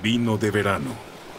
vino de verano.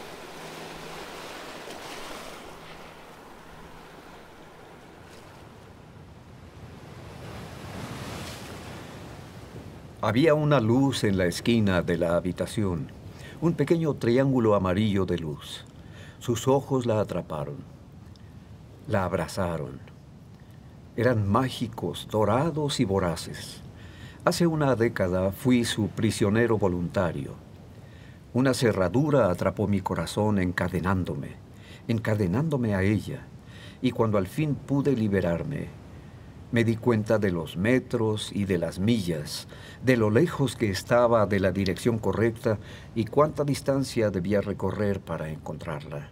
Había una luz en la esquina de la habitación, un pequeño triángulo amarillo de luz. Sus ojos la atraparon, la abrazaron. Eran mágicos, dorados y voraces. Hace una década fui su prisionero voluntario. Una cerradura atrapó mi corazón encadenándome a ella. Y cuando al fin pude liberarme, me di cuenta de los metros y de las millas, de lo lejos que estaba de la dirección correcta y cuánta distancia debía recorrer para encontrarla.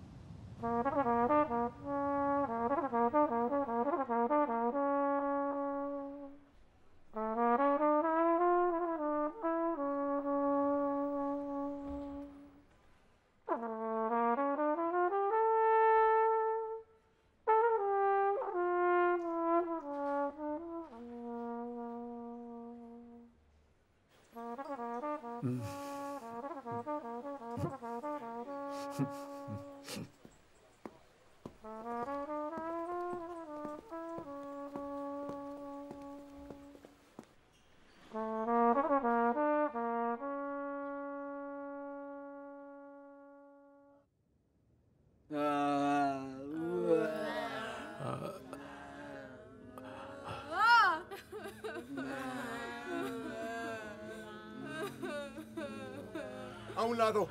¡A un lado!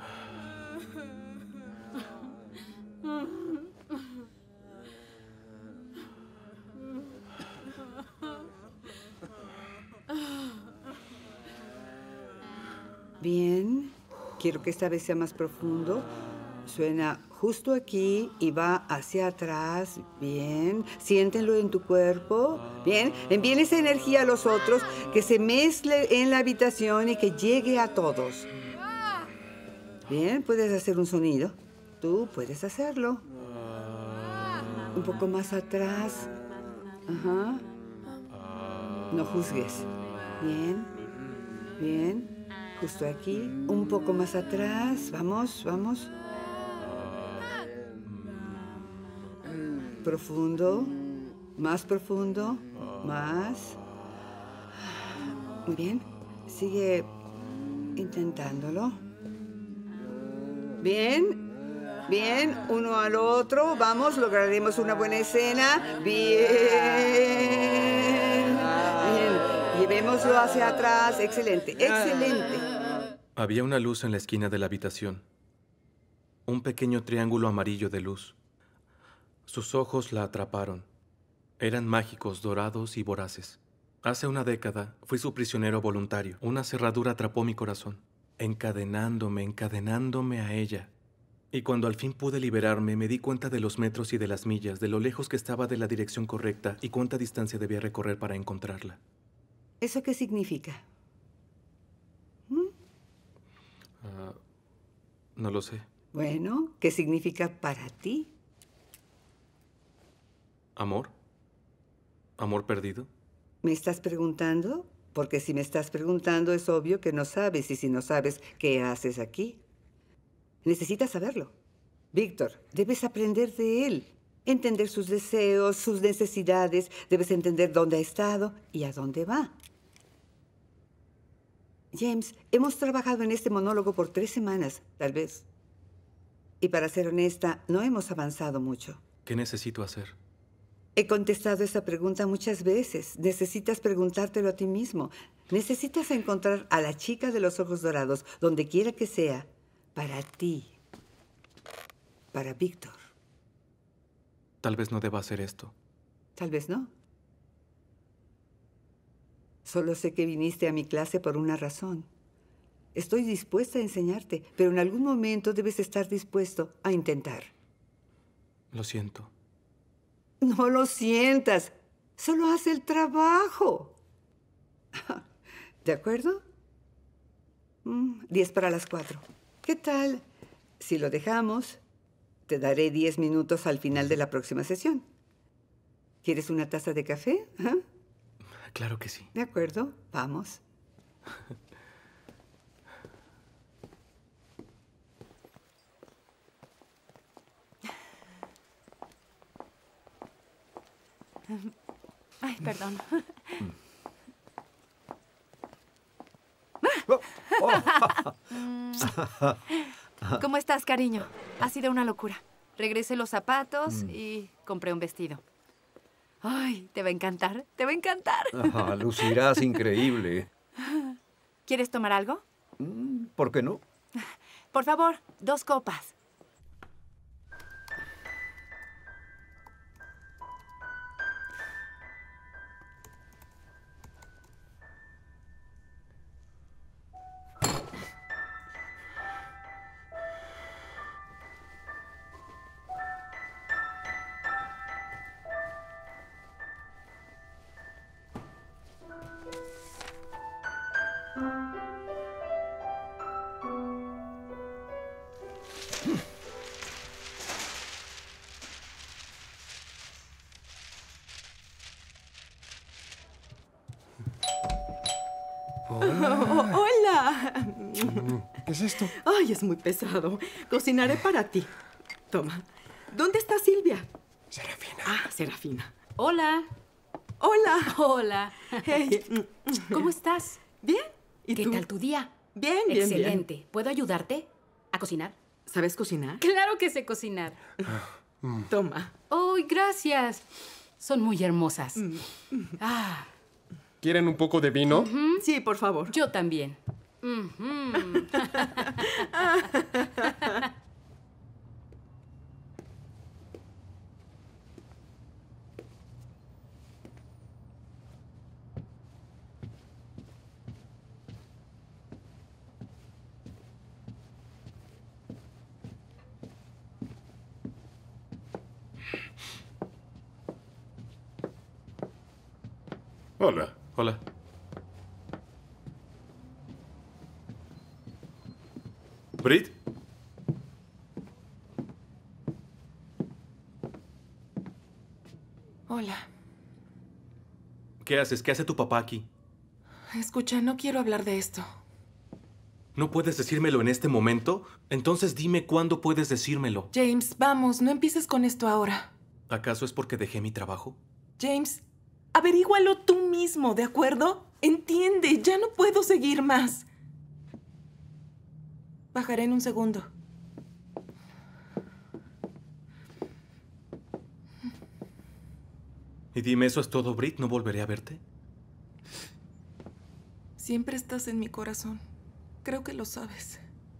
Bien. Quiero que esta vez sea más profundo. Suena justo aquí y va hacia atrás. Bien. Siéntenlo en tu cuerpo. Bien. Envíen esa energía a los otros, que se mezcle en la habitación y que llegue a todos. Bien. Puedes hacer un sonido. Tú puedes hacerlo. Un poco más atrás. Ajá. No juzgues. Bien. Bien. Justo aquí. Un poco más atrás. Vamos, vamos. Profundo. Más profundo. Más. Muy bien. Sigue intentándolo. Bien. Bien. Uno al otro. Vamos, lograremos una buena escena. Bien. Bien. Llevémoslo hacia atrás. Excelente. Excelente. Había una luz en la esquina de la habitación. Un pequeño triángulo amarillo de luz. Sus ojos la atraparon. Eran mágicos, dorados y voraces. Hace una década fui su prisionero voluntario. Una cerradura atrapó mi corazón, encadenándome a ella. Y cuando al fin pude liberarme, me di cuenta de los metros y de las millas, de lo lejos que estaba de la dirección correcta y cuánta distancia debía recorrer para encontrarla. ¿Eso qué significa? No lo sé. Bueno, ¿qué significa para ti? ¿Amor? ¿Amor perdido? ¿Me estás preguntando? Porque si me estás preguntando es obvio que no sabes, y si no sabes, ¿qué haces aquí? Necesitas saberlo. Víctor, debes aprender de él, entender sus deseos, sus necesidades, debes entender dónde ha estado y a dónde va. James, hemos trabajado en este monólogo por 3 semanas, tal vez. Y para ser honesta, no hemos avanzado mucho. ¿Qué necesito hacer? He contestado esa pregunta muchas veces. Necesitas preguntártelo a ti mismo. Necesitas encontrar a la chica de los ojos dorados, donde quiera que sea, para ti. Para Víctor. Tal vez no deba hacer esto. Tal vez no. Solo sé que viniste a mi clase por una razón. Estoy dispuesta a enseñarte, pero en algún momento debes estar dispuesto a intentar. Lo siento. No lo sientas. Solo haz el trabajo. ¿De acuerdo? 10 para las 4. ¿Qué tal si lo dejamos? Te daré 10 minutos al final de la próxima sesión. ¿Quieres una taza de café? ¿Ah? Claro que sí. De acuerdo, vamos. Ay, perdón. ¿Cómo estás, cariño? Ha sido una locura. Regresé los zapatos y compré un vestido. Ay, te va a encantar. Te va a encantar. Lucirás increíble. ¿Quieres tomar algo? ¿Por qué no? Por favor, 2 copas. ¡Hola! ¿Qué es esto? Ay, es muy pesado. Cocinaré para ti. Toma. ¿Dónde está Silvia? Serafina. Ah, Serafina. Hola. Hola. Hola. Hey. ¿Cómo estás? ¿Bien? ¿Y ¿Qué tú? tal tu día? Bien, bien, Excelente. bien. ¿Puedo ayudarte a cocinar? ¿Sabes cocinar? Claro que sé cocinar. Toma. ¡Ay, gracias! Son muy hermosas. Ah, ¿Quieren un poco de vino? Sí, por favor. yo también. Ujú. Hola. Hola. ¿Brit? Hola. ¿Qué haces? ¿Qué hace tu papá aquí? Escucha, no quiero hablar de esto. ¿No puedes decírmelo en este momento? Entonces dime cuándo puedes decírmelo. James, vamos, no empieces con esto ahora. ¿Acaso es porque dejé mi trabajo? James, averígualo tú mismo, ¿de acuerdo? Entiende, ya no puedo seguir más. Bajaré en un segundo. Y dime, ¿eso es todo, Brit? ¿No volveré a verte? Siempre estás en mi corazón. Creo que lo sabes.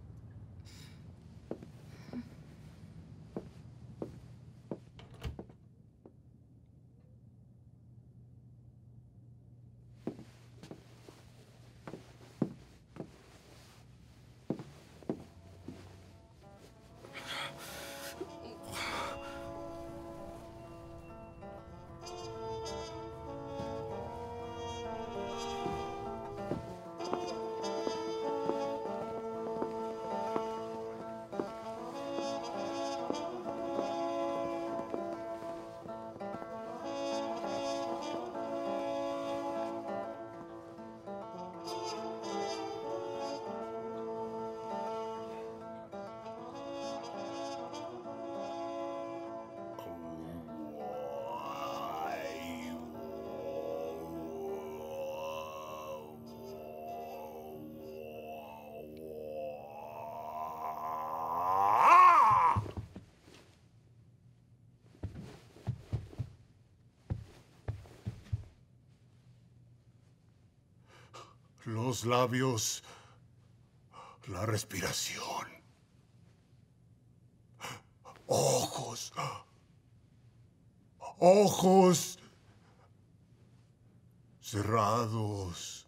Los labios, la respiración, ojos, ojos cerrados,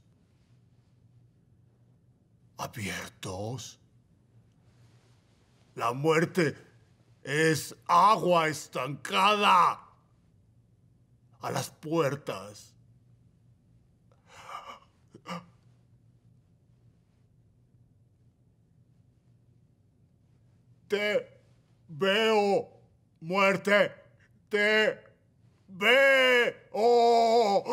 abiertos. La muerte es agua estancada a las puertas. Te veo, muerte. Te veo.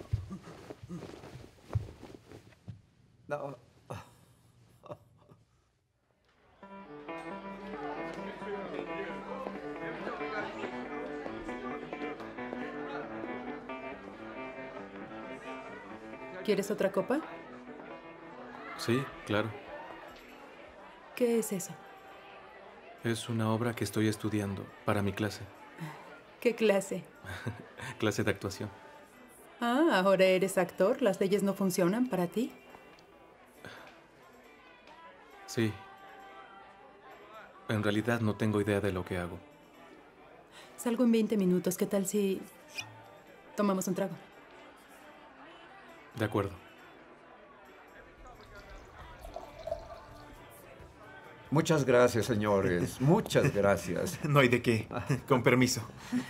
No. ¿Quieres otra copa? Sí, claro. ¿Qué es eso? Es una obra que estoy estudiando para mi clase. ¿Qué clase? Clase de actuación. Ah, ahora eres actor. ¿Las leyes no funcionan para ti? Sí. En realidad no tengo idea de lo que hago. Salgo en 20 minutos. ¿Qué tal si tomamos un trago? De acuerdo. Muchas gracias, señores. Muchas gracias. No hay de qué. Con permiso.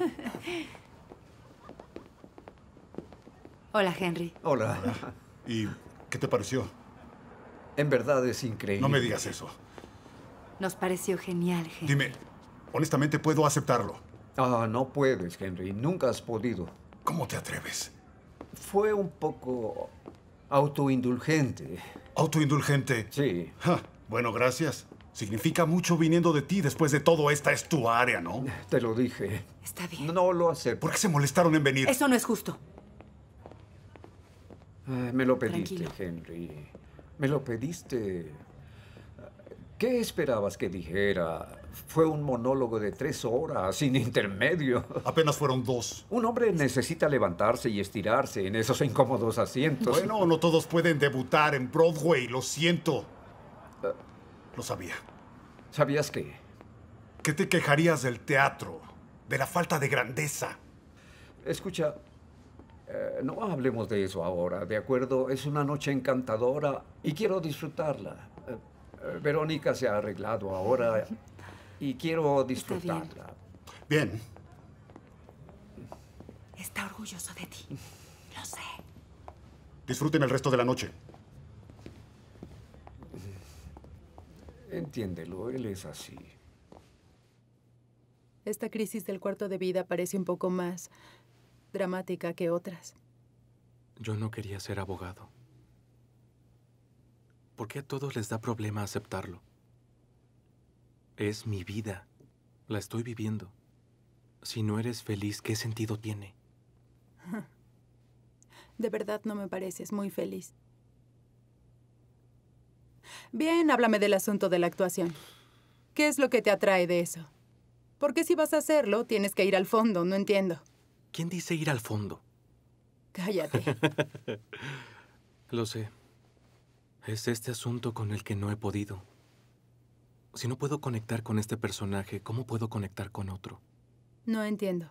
Hola, Henry. Hola. ¿Y qué te pareció? En verdad es increíble. No me digas eso. Nos pareció genial, Henry. Dime, honestamente puedo aceptarlo. Ah, no puedes, Henry. Nunca has podido. ¿Cómo te atreves? Fue un poco autoindulgente. ¿Autoindulgente? Sí. Ja, bueno, gracias. Significa mucho viniendo de ti. Después de todo, esta es tu área, ¿no? Te lo dije. Está bien. No lo acepto. ¿Por qué se molestaron en venir? Eso no es justo. Me lo pediste, Tranquilo. Henry. Me lo pediste. ¿Qué esperabas que dijera? Fue un monólogo de 3 horas, sin intermedio. Apenas fueron 2. Un hombre necesita levantarse y estirarse en esos incómodos asientos. Bueno, no todos pueden debutar en Broadway, lo siento. Lo sabía. ¿Sabías qué? ¿Qué te quejarías del teatro? De la falta de grandeza. Escucha, no hablemos de eso ahora, ¿de acuerdo? Es una noche encantadora y quiero disfrutarla. Verónica se ha arreglado ahora y quiero disfrutarla. Bien. Está orgulloso de ti. Lo sé. Disfruten el resto de la noche. Entiéndelo, él es así. Esta crisis del cuarto de vida parece un poco más dramática que otras. Yo no quería ser abogado. ¿Por qué a todos les da problema aceptarlo? Es mi vida. La estoy viviendo. Si no eres feliz, ¿qué sentido tiene? De verdad no me pareces muy feliz. Bien, háblame del asunto de la actuación. ¿Qué es lo que te atrae de eso? Porque si vas a hacerlo, tienes que ir al fondo, no entiendo. ¿Quién dice ir al fondo? Cállate. Lo sé. Es este asunto con el que no he podido. Si no puedo conectar con este personaje, ¿cómo puedo conectar con otro? No entiendo.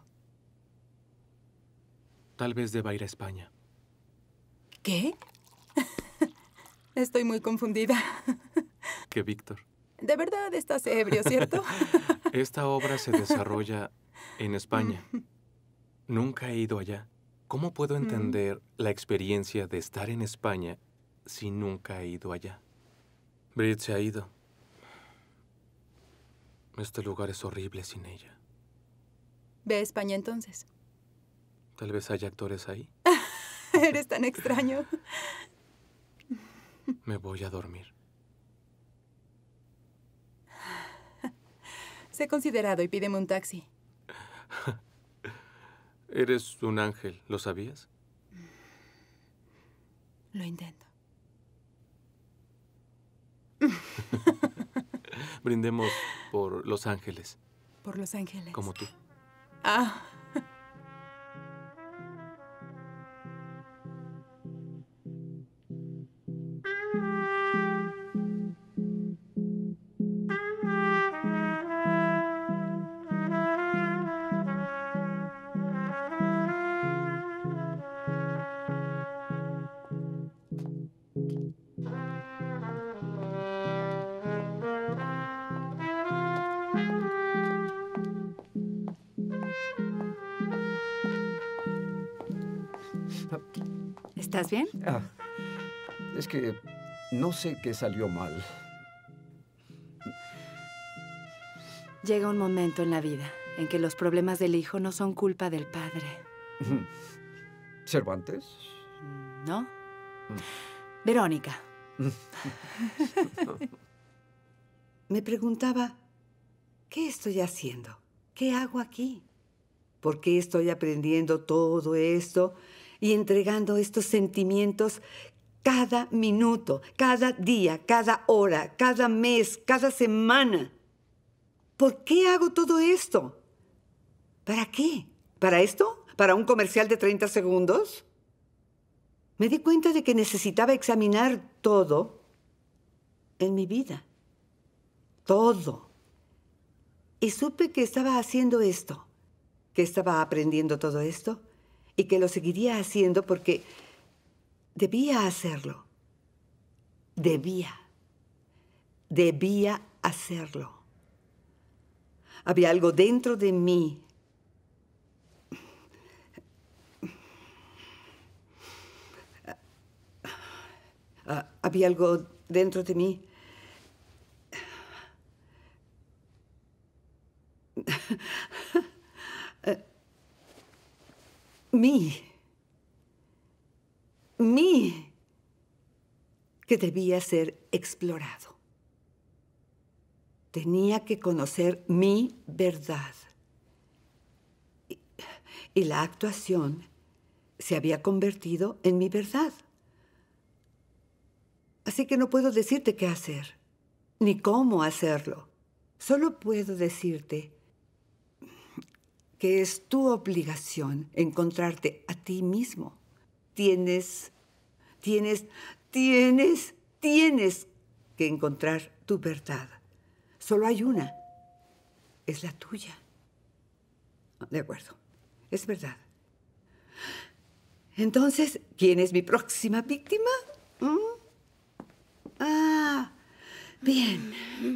Tal vez deba ir a España. ¿Qué? Estoy muy confundida. ¿Qué, Víctor? De verdad estás ebrio, ¿cierto? Esta obra se desarrolla en España. Nunca he ido allá. ¿Cómo puedo entender la experiencia de estar en España si nunca he ido allá? Brit se ha ido. Este lugar es horrible sin ella. Ve a España entonces. Tal vez haya actores ahí. Eres tan extraño. Me voy a dormir. Sé considerado y pídeme un taxi. Eres un ángel, ¿lo sabías? Lo intento. Brindemos por Los Ángeles, Por Los Ángeles. como tú. Ah. ¿Estás bien? Ah, es que no sé qué salió mal. Llega un momento en la vida en que los problemas del hijo no son culpa del padre, ¿Cervantes? ¿no? Verónica. Me preguntaba, ¿qué estoy haciendo? ¿Qué hago aquí? ¿Por qué estoy aprendiendo todo esto y entregando estos sentimientos cada minuto, cada día, cada hora, cada mes, cada semana. ¿Por qué hago todo esto? ¿Para qué? ¿Para esto? ¿Para un comercial de 30 segundos? Me di cuenta de que necesitaba examinar todo en mi vida. Todo. Y supe que estaba haciendo esto, que estaba aprendiendo todo esto y que lo seguiría haciendo porque debía hacerlo. Debía hacerlo. Había algo dentro de mí. Había algo dentro de mí. Mí, que debía ser explorado. Tenía que conocer mi verdad. Y la actuación se había convertido en mi verdad. Así que no puedo decirte qué hacer, ni cómo hacerlo. Solo puedo decirte que es tu obligación encontrarte a ti mismo. Tienes que encontrar tu verdad. Solo hay una. Es la tuya. De acuerdo. Es verdad. Entonces, ¿quién es mi próxima víctima? Ah, bien.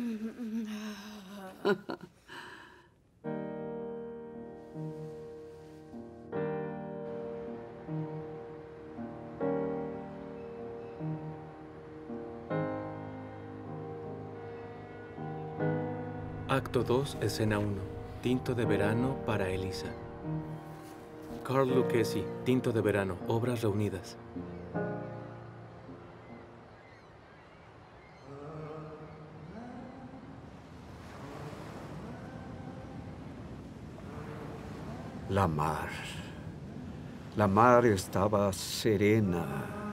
Acto 2, escena 1. Tinto de verano para Elisa. Carl Lucchesi, Tinto de verano, obras reunidas. La mar. La mar estaba serena.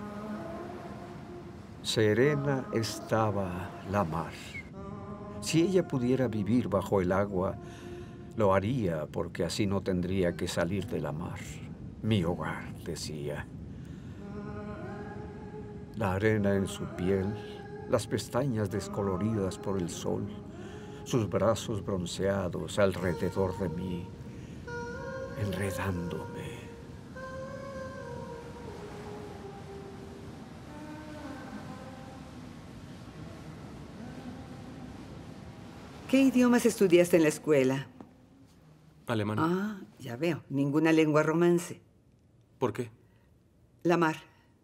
Serena estaba la mar. Si ella pudiera vivir bajo el agua, lo haría porque así no tendría que salir de la mar. Mi hogar, decía. La arena en su piel, las pestañas descoloridas por el sol, sus brazos bronceados alrededor de mí, enredándome. ¿Qué idiomas estudiaste en la escuela? Alemán. Ah, ya veo. Ninguna lengua romance. ¿Por qué? La mar.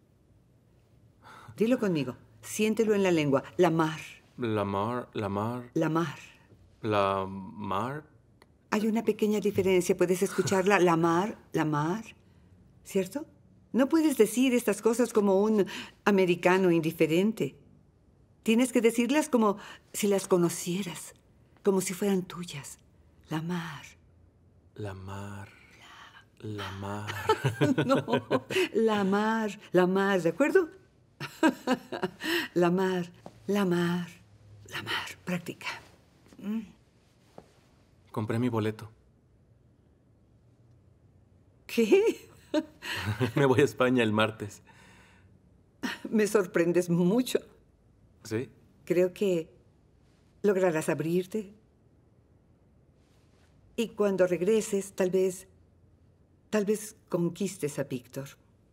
Dilo conmigo. Siéntelo en la lengua. La mar. La mar, la mar. La mar. La mar. Hay una pequeña diferencia. ¿Puedes escucharla? La mar, ¿cierto? No puedes decir estas cosas como un americano indiferente. Tienes que decirlas como si las conocieras, como si fueran tuyas. La mar. La mar. La mar. No, la mar, ¿de acuerdo? La mar. Practica. Compré mi boleto. ¿Qué? Me voy a España el martes. Me sorprendes mucho. ¿Sí? Creo que lograrás abrirte. Y cuando regreses, tal vez conquistes a Víctor.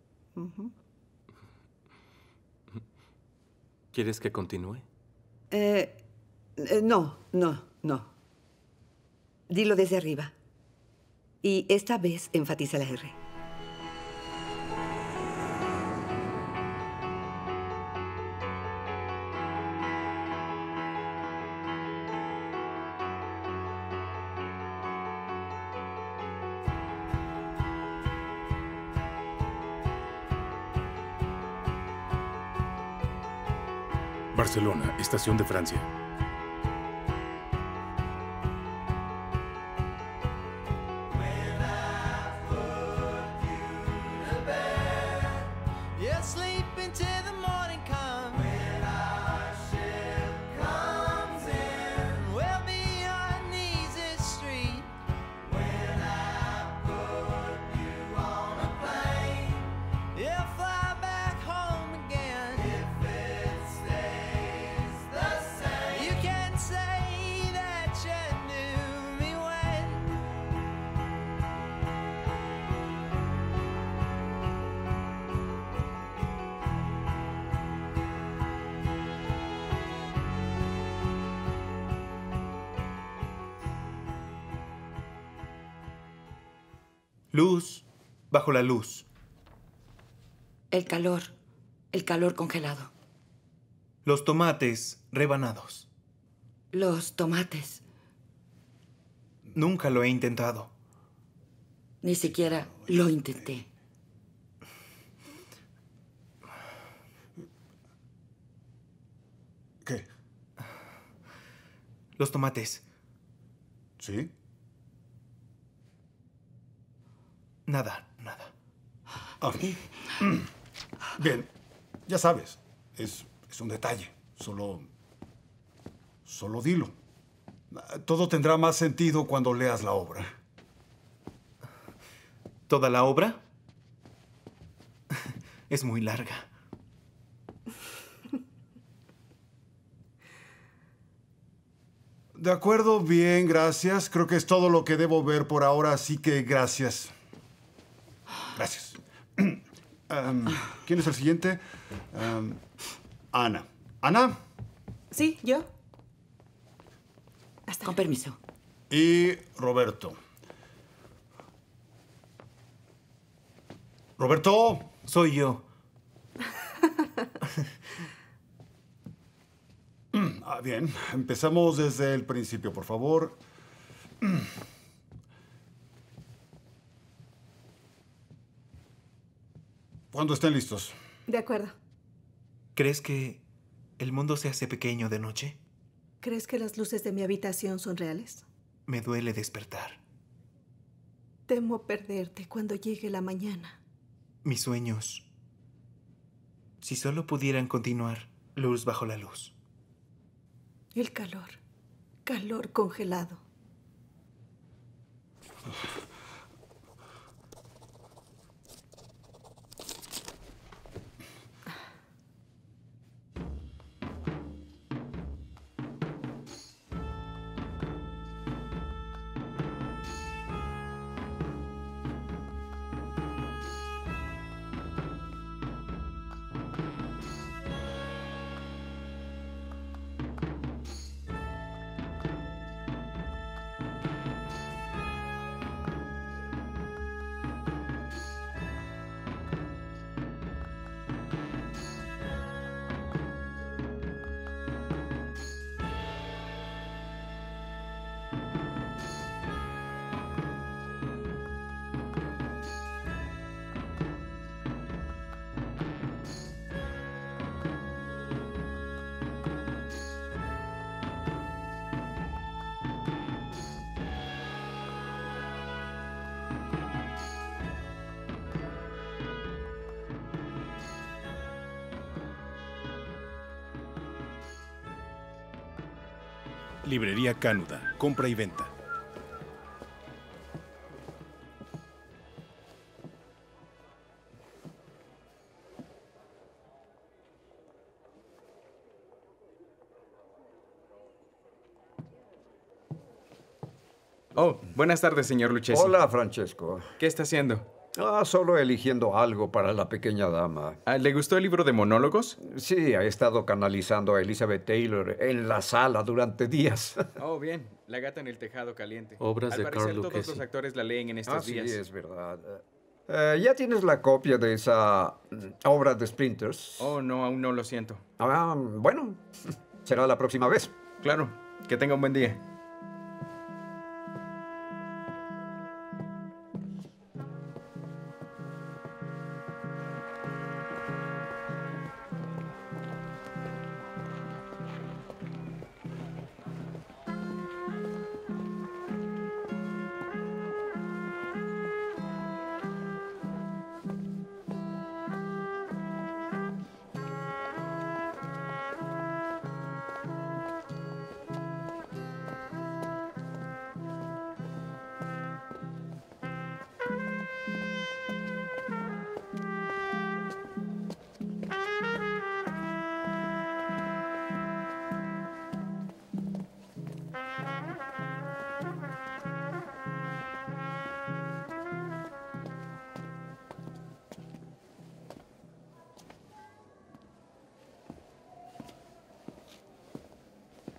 ¿Quieres que continúe? No. Dilo desde arriba. Y esta vez enfatiza la R. Barcelona, estación de Francia. Luz bajo la luz. El calor congelado. Los tomates rebanados. Los tomates. Nunca lo he intentado. Ni siquiera lo intenté. ¿Qué? Los tomates. ¿Sí? Nada. Ah. Bien, ya sabes, es un detalle. Solo dilo. Todo tendrá más sentido cuando leas la obra. ¿Toda la obra? Es muy larga. De acuerdo, bien, gracias. Creo que es todo lo que debo ver por ahora, así que gracias. Gracias. ¿Quién es el siguiente? Ana. ¿Ana? Sí, yo. Con permiso. Y Roberto. Roberto. Soy yo. Bien, empezamos desde el principio, por favor. Cuando estén listos. De acuerdo. ¿Crees que el mundo se hace pequeño de noche? ¿Crees que las luces de mi habitación son reales? Me duele despertar. Temo perderte cuando llegue la mañana. Mis sueños. Si solo pudieran continuar, luz bajo la luz. El calor congelado. Librería Canuda. Compra y venta. Oh, buenas tardes, señor Lucchesi. Hola, Francesco. ¿Qué está haciendo? Solo eligiendo algo para la pequeña dama. ¿Le gustó el libro de monólogos? Sí, he estado canalizando a Elizabeth Taylor en la sala durante días. Oh, bien. La gata en el tejado caliente. Obras Al de parecer, Carl todos Lucchesi. los actores la leen en estos días. Sí, es verdad. ¿Ya tienes la copia de esa obra de Sprinters? Oh, no, aún no, lo siento. Bueno, será la próxima vez. Claro. Que tenga un buen día.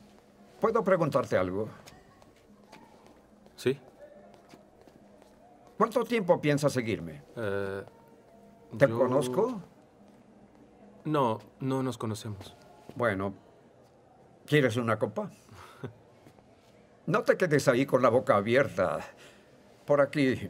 ¿Puedo preguntarte algo? Sí. ¿Cuánto tiempo piensas seguirme? ¿Te conozco? No, no nos conocemos. Bueno, ¿quieres una copa? No te quedes ahí con la boca abierta. Por aquí.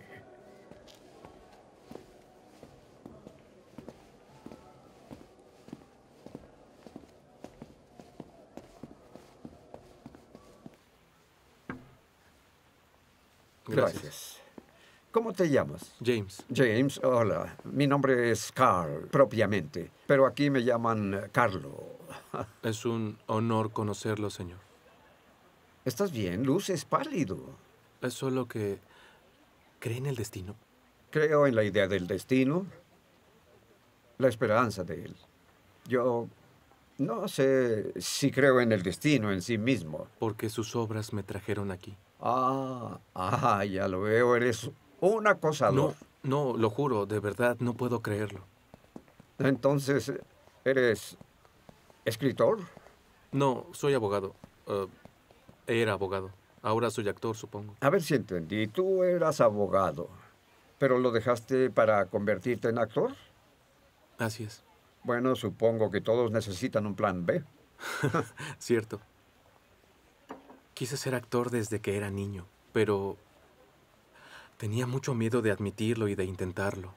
Gracias. ¿Cómo te llamas? James. James, hola. Mi nombre es Carl, propiamente. Pero aquí me llaman Carlo. Es un honor conocerlo, señor. ¿Estás bien? Luces pálido. Es solo que... ¿cree en el destino? Creo en la idea del destino, la esperanza de él. Yo no sé si creo en el destino en sí mismo. Porque sus obras me trajeron aquí. Ya lo veo. Eres un acosador. No, lo juro, de verdad, no puedo creerlo. Entonces, ¿eres escritor? No, soy abogado. Era abogado. Ahora soy actor, supongo. A ver si entendí. Tú eras abogado, pero lo dejaste para convertirte en actor. Así es. Bueno, supongo que todos necesitan un plan B. Cierto. Quise ser actor desde que era niño, pero tenía mucho miedo de admitirlo y de intentarlo.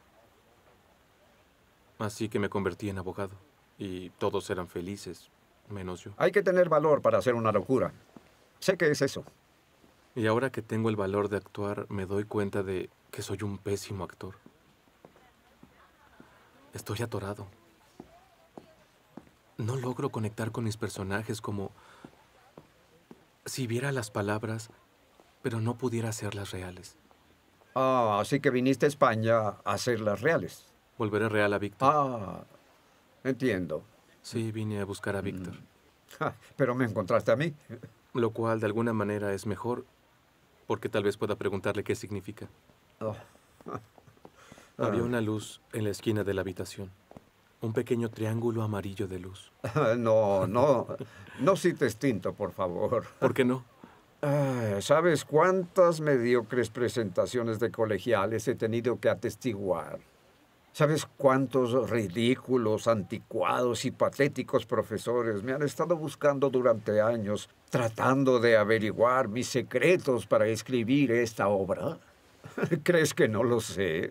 Así que me convertí en abogado. Y todos eran felices, menos yo. Hay que tener valor para hacer una locura. Sé que es eso. Y ahora que tengo el valor de actuar, me doy cuenta de que soy un pésimo actor. Estoy atorado. No logro conectar con mis personajes como si viera las palabras, pero no pudiera hacerlas reales. Así que viniste a España a hacerlas reales. Volveré real a Víctor. Entiendo. Sí, vine a buscar a Víctor. Pero me encontraste a mí. Lo cual, de alguna manera, es mejor, porque tal vez pueda preguntarle qué significa. Había una luz en la esquina de la habitación. Un pequeño triángulo amarillo de luz. No cites tinto, por favor. ¿Por qué no? ¿Sabes cuántas mediocres presentaciones de colegiales he tenido que atestiguar? ¿Sabes cuántos ridículos, anticuados y patéticos profesores me han estado buscando durante años, tratando de averiguar mis secretos para escribir esta obra? ¿Crees que no lo sé?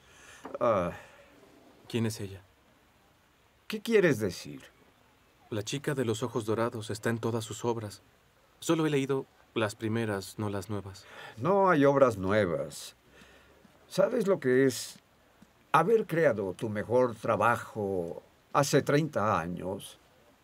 ¿Quién es ella? ¿Qué quieres decir? La chica de los ojos dorados está en todas sus obras. Solo he leído las primeras, no las nuevas. No hay obras nuevas. ¿Sabes lo que es haber creado tu mejor trabajo hace 30 años?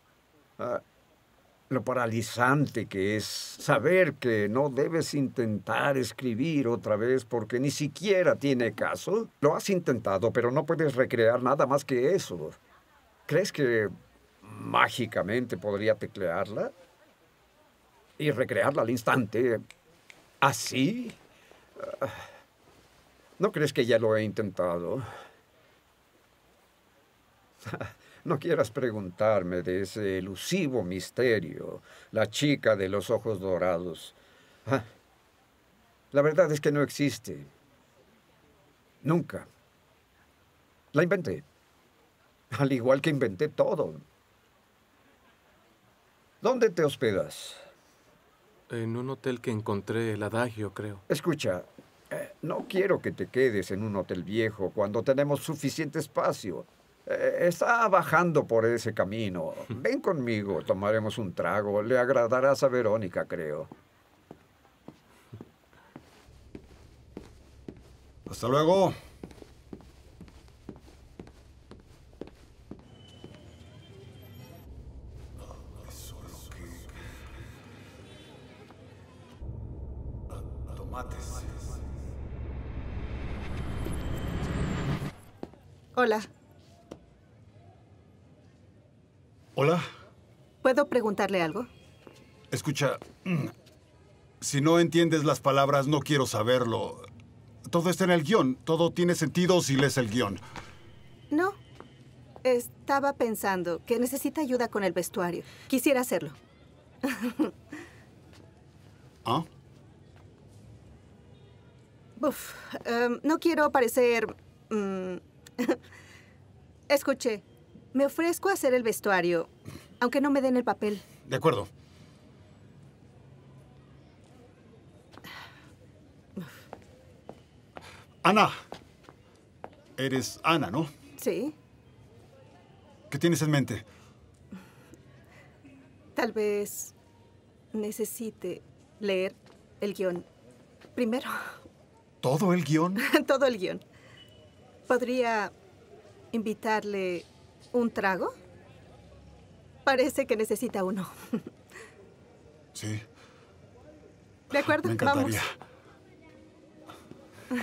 Lo paralizante que es saber que no debes intentar escribir otra vez porque ni siquiera tiene caso. Lo has intentado, pero no puedes recrear nada más que eso. ¿Crees que mágicamente podría teclearla y recrearla al instante así? ¿No crees que ya lo he intentado? No quieras preguntarme de ese elusivo misterio, la chica de los ojos dorados. La verdad es que no existe. Nunca. La inventé. Al igual que inventé todo. ¿Dónde te hospedas? En un hotel que encontré, el Adagio, creo. Escucha, no quiero que te quedes en un hotel viejo cuando tenemos suficiente espacio. Está bajando por ese camino. Ven conmigo, tomaremos un trago. Le agradarás a Verónica, creo. Hasta luego. Tomates. Hola. Hola. ¿Puedo preguntarle algo? Escucha, si no entiendes las palabras, no quiero saberlo. Todo está en el guión. Todo tiene sentido si lees el guión. No. Estaba pensando que necesita ayuda con el vestuario. Quisiera hacerlo. Uf, no quiero parecer... Escuche, me ofrezco a hacer el vestuario, aunque no me den el papel. De acuerdo. Ana. Eres Ana, ¿no? Sí. ¿Qué tienes en mente? Tal vez necesite leer el guión primero. ¿Todo el guión? Todo el guión. ¿Podría invitarle un trago? Parece que necesita uno. Sí. ¿De acuerdo? Me encantaría. Vamos.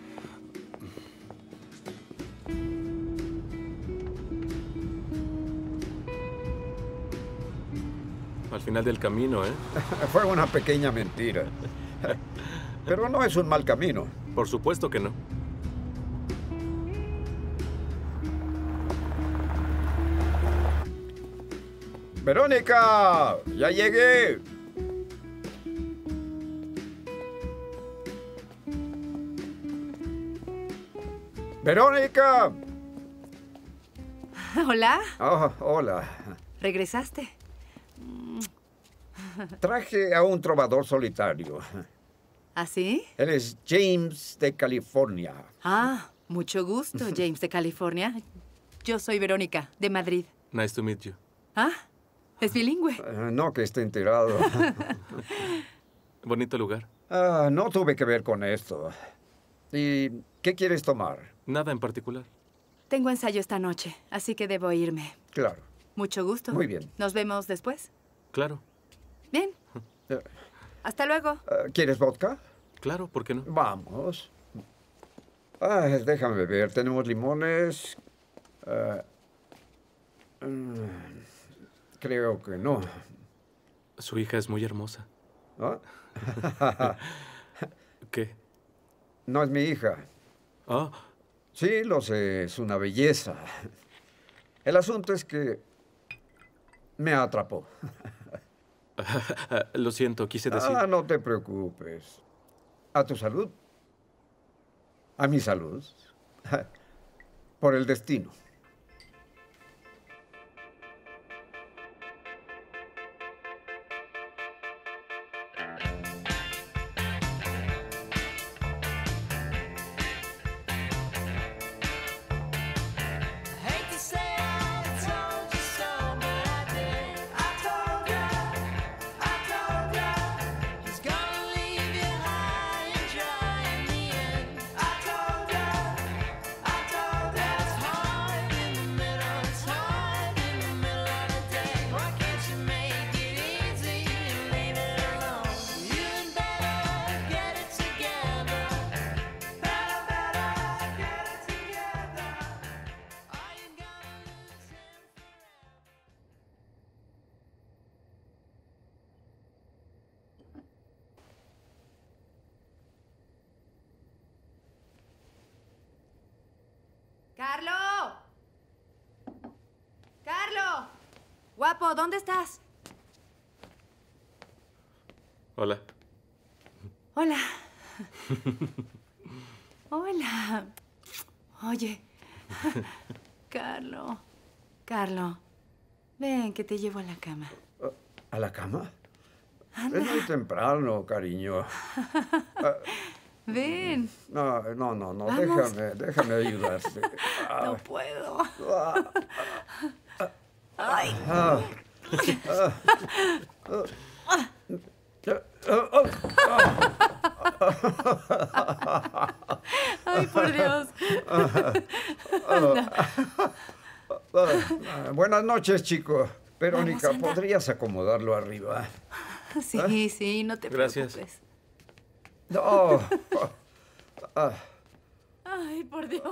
Al final del camino, ¿eh? Fue una pequeña mentira. Pero no es un mal camino. Por supuesto que no. ¡Verónica! ¡Ya llegué! ¡Verónica! Hola. Oh, hola. ¿Regresaste? Traje a un trovador solitario. ¿Ah, sí? Él es James de California. Ah, mucho gusto, James de California. Yo soy Verónica, de Madrid. Nice to meet you. Ah, es bilingüe. No que esté enterado. Bonito lugar. No tuve que ver con esto. ¿Y qué quieres tomar? Nada en particular. Tengo ensayo esta noche, así que debo irme. Claro. Mucho gusto. Muy bien. ¿Nos vemos después? Claro. Bien. Hasta luego. ¿Quieres vodka? Claro, ¿por qué no? Vamos. Déjame ver. Tenemos limones. Creo que no. Su hija es muy hermosa. ¿Ah? ¿Qué? No es mi hija. Ah. Sí, lo sé. Es una belleza. El asunto es que me atrapó. Lo siento, quise decir... No te preocupes. ¿A tu salud? ¿A mi salud? Por el destino. ¡Carlo! ¡Carlo! Guapo, ¿dónde estás? Hola. Hola. Hola. Oye. Carlo. Carlo. Ven, que te llevo a la cama. ¿A la cama? Anda. Es muy temprano, cariño. Ven. No, Vamos. déjame ayudarte. No puedo. Ay. Ay, por Dios. Buenas noches, chico. Verónica, Vamos, anda. ¿podrías acomodarlo arriba? Sí, sí, no te Gracias. preocupes. No. Ay, por Dios.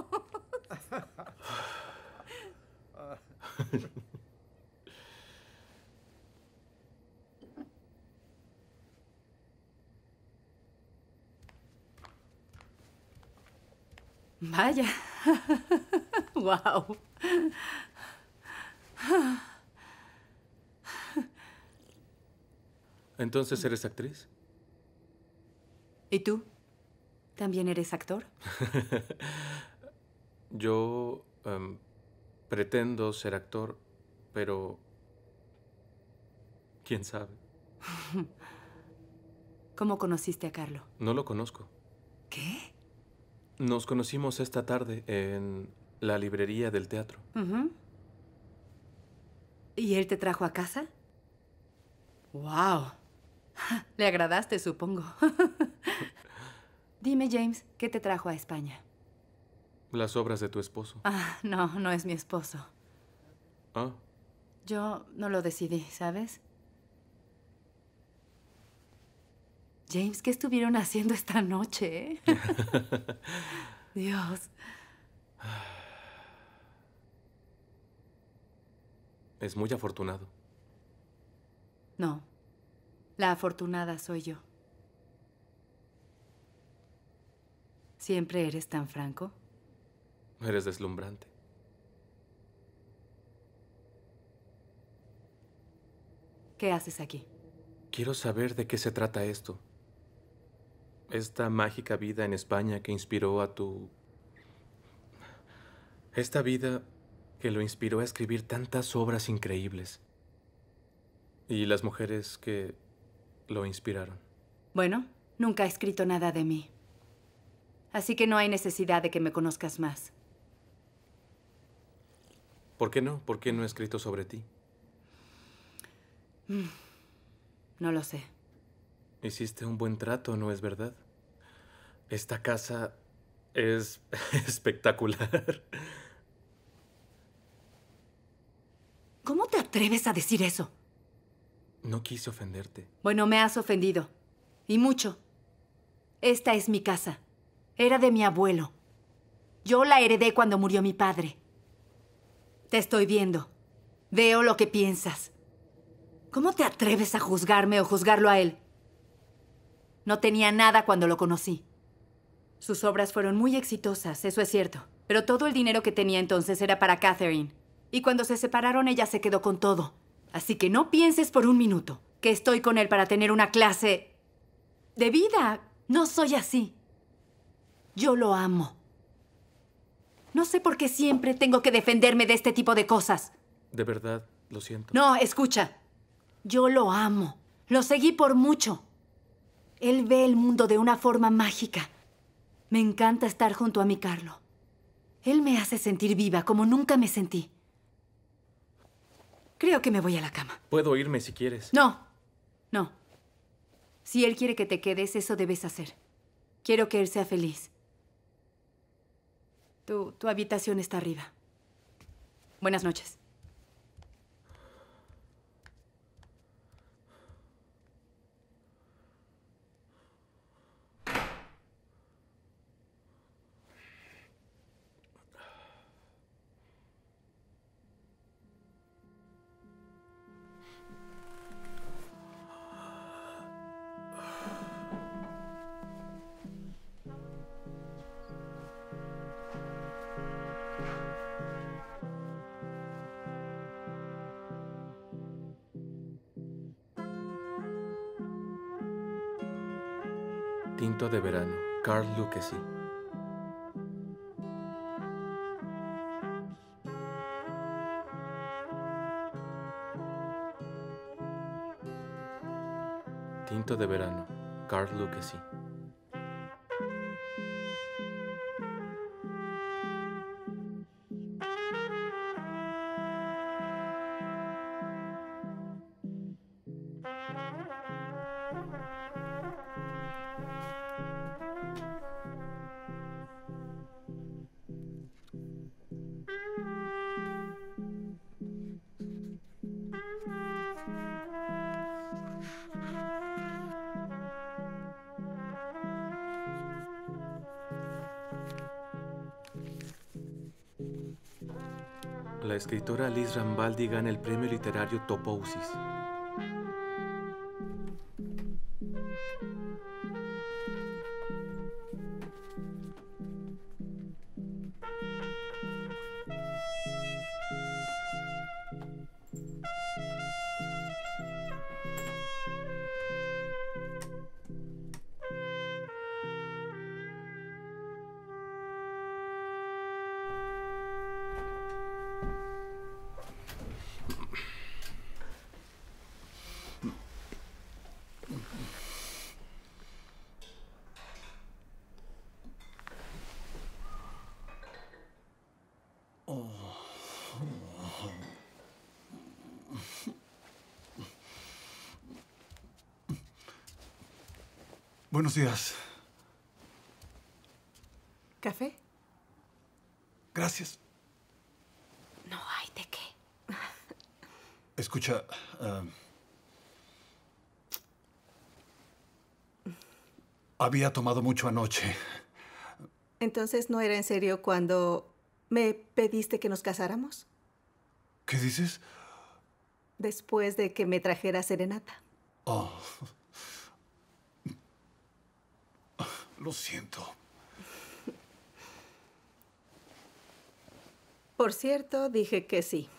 Vaya. Wow. ¿Entonces eres actriz? ¿Y tú? ¿También eres actor? Yo pretendo ser actor, pero quién sabe. ¿Cómo conociste a Carlo? No lo conozco. ¿Qué? Nos conocimos esta tarde en la librería del teatro. ¿Y él te trajo a casa? ¡Wow! Le agradaste, supongo. Dime, James, ¿qué te trajo a España? Las obras de tu esposo. Ah, no, no es mi esposo. Ah. Yo no lo decidí, ¿sabes? James, ¿qué estuvieron haciendo esta noche? Dios. Es muy afortunado. No. La afortunada soy yo. ¿Siempre eres tan franco? Eres deslumbrante. ¿Qué haces aquí? Quiero saber de qué se trata esto. Esta mágica vida en España que inspiró a tu... Esta vida que lo inspiró a escribir tantas obras increíbles. Y las mujeres que lo inspiraron. Bueno, nunca he escrito nada de mí. Así que no hay necesidad de que me conozcas más. ¿Por qué no? ¿Por qué no he escrito sobre ti? No lo sé. Hiciste un buen trato, ¿no es verdad? Esta casa es espectacular. ¿Cómo te atreves a decir eso? No quise ofenderte. Bueno, me has ofendido. Y mucho. Esta es mi casa. Era de mi abuelo. Yo la heredé cuando murió mi padre. Te estoy viendo. Veo lo que piensas. ¿Cómo te atreves a juzgarme o juzgarlo a él? No tenía nada cuando lo conocí. Sus obras fueron muy exitosas, eso es cierto. Pero todo el dinero que tenía entonces era para Catherine. Y cuando se separaron, ella se quedó con todo. Así que no pienses por un minuto que estoy con él para tener una clase de vida. No soy así. Yo lo amo. No sé por qué siempre tengo que defenderme de este tipo de cosas. De verdad, lo siento. No, escucha. Yo lo amo. Lo seguí por mucho. Él ve el mundo de una forma mágica. Me encanta estar junto a mi Carlo. Él me hace sentir viva como nunca me sentí. Creo que me voy a la cama. Puedo irme si quieres. No. No. Si él quiere que te quedes, eso debes hacer. Quiero que él sea feliz. Tu habitación está arriba. Buenas noches. Tinto de verano, Carl Lucchesi. Tinto de verano, Carl Lucchesi. La escritora Liz Rambaldi gana el premio literario Topousis. Buenos días. ¿Café? Gracias. No hay de qué. Escucha, había tomado mucho anoche. Entonces, ¿no era en serio cuando me pediste que nos casáramos? ¿Qué dices? Después de que me trajera serenata. Oh. Lo siento. Por cierto, dije que sí.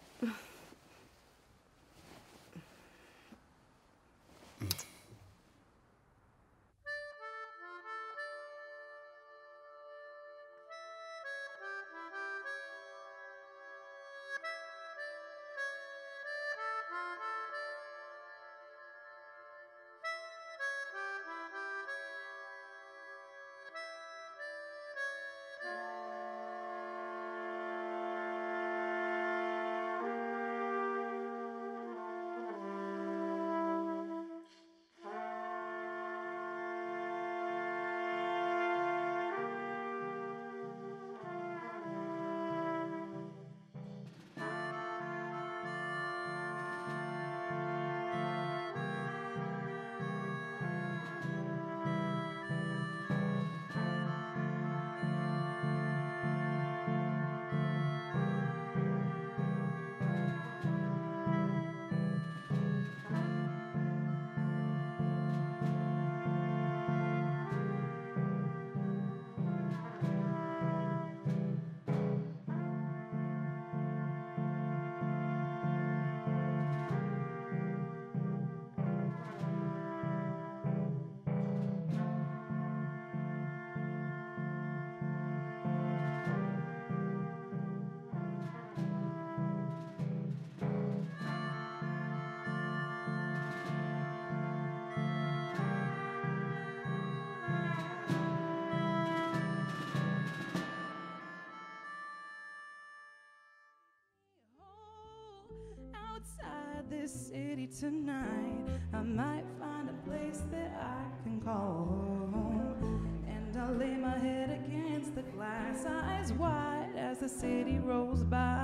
Outside this city tonight, I might find a place that I can call home. And I'll lay my head against the glass, eyes wide as the city rolls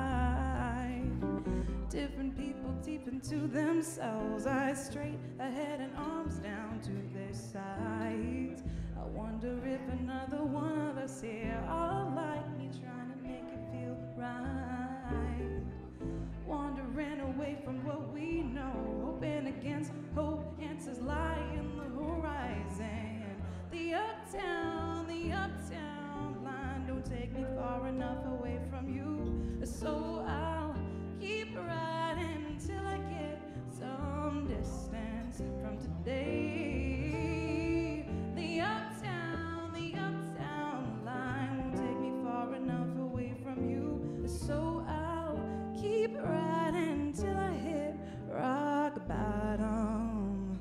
by. Different people deep into themselves, eyes straight ahead and arms down to their sides. I wonder if another one of us here are like me, trying to make it feel right. Wandering away from what we know, hoping against hope, answers lie in the horizon. The uptown line don't take me far enough away from you. So I'll keep riding until I get some distance from today. The uptown line won't take me far enough away from you. So I'll keep riding till I hit rock bottom.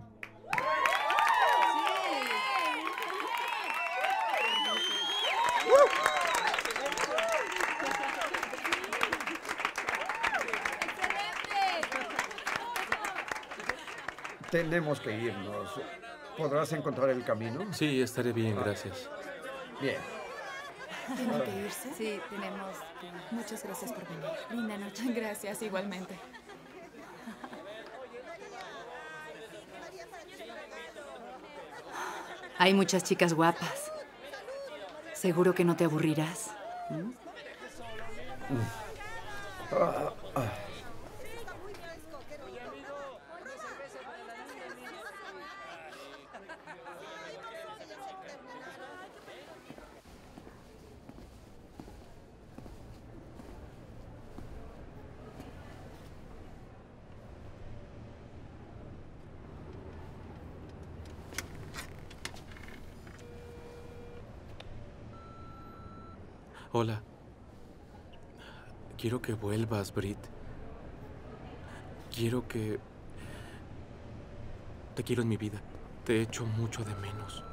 Tenemos que irnos. ¿Podrás encontrar el camino? Sí, estaré bien, gracias. Bien. ¿Tienen que irse? Sí, tenemos. Muchas gracias por venir. Linda noche. Gracias, igualmente. Hay muchas chicas guapas. Seguro que no te aburrirás. Hola. Quiero que vuelvas, Brit. Quiero que... Te quiero en mi vida. Te echo mucho de menos.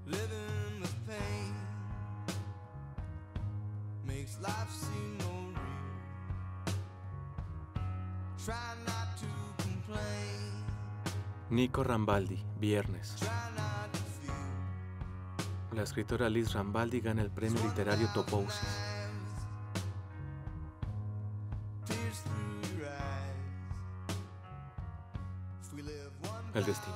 living with pain makes life seem no real. Try not to complain. Nico Rambaldi, viernes. La escritora Liz Rambaldi gana el premio literario Topousis. El destino.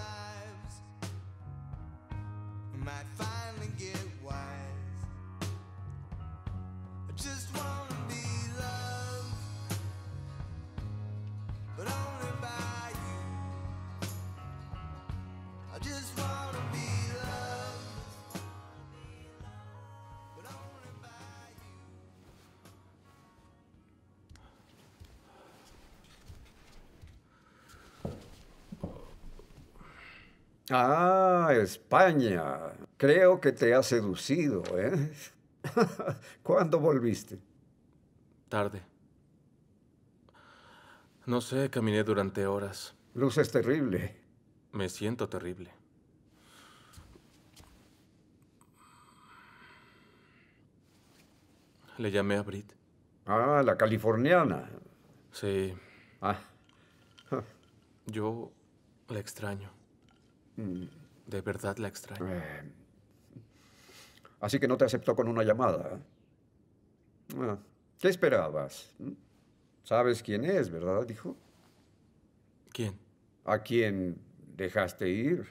Ah, España. Creo que te ha seducido, ¿eh? ¿Cuándo volviste? Tarde. No sé, caminé durante horas. Luces terrible. Me siento terrible. Le llamé a Brit. Ah, la californiana. Sí. Ah. Yo la extraño. De verdad la extraño. Así que no te aceptó con una llamada. Ah, ¿qué esperabas? ¿Sabes quién es, verdad, hijo? ¿Quién? ¿A quién dejaste ir?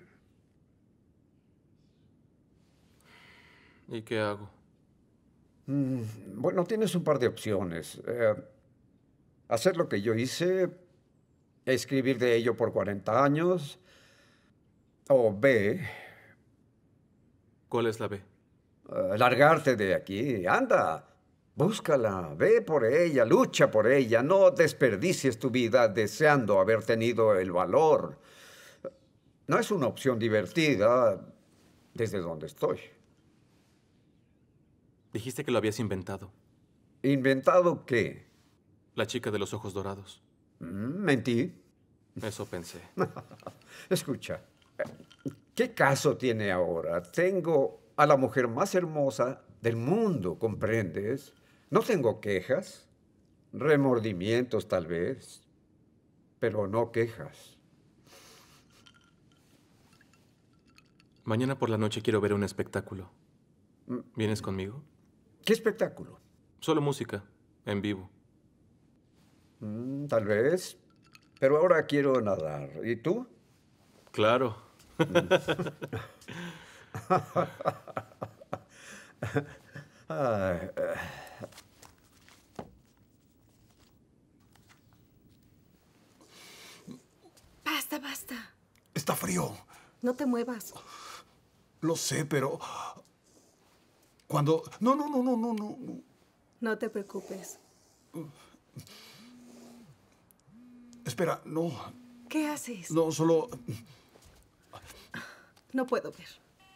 ¿Y qué hago? Bueno, tienes un par de opciones. Hacer lo que yo hice, escribir de ello por 40 años, o B. ¿Cuál es la B? Largarte de aquí. Anda, búscala, ve por ella, lucha por ella. No desperdicies tu vida deseando haber tenido el valor. No es una opción divertida desde donde estoy. Dijiste que lo habías inventado. ¿Inventado qué? La chica de los ojos dorados. Mentí. Eso pensé. Escucha, ¿qué caso tiene ahora? Tengo a la mujer más hermosa del mundo, ¿comprendes? No tengo quejas, remordimientos tal vez, pero no quejas. Mañana por la noche quiero ver un espectáculo. ¿Vienes conmigo? ¿Qué espectáculo? Solo música, en vivo. Tal vez, pero ahora quiero nadar. ¿Y tú? Claro. Basta, basta. Está frío. No te muevas. Lo sé, pero... Cuando... No. No te preocupes. Espera, no. ¿Qué haces? No, solo... No puedo ver.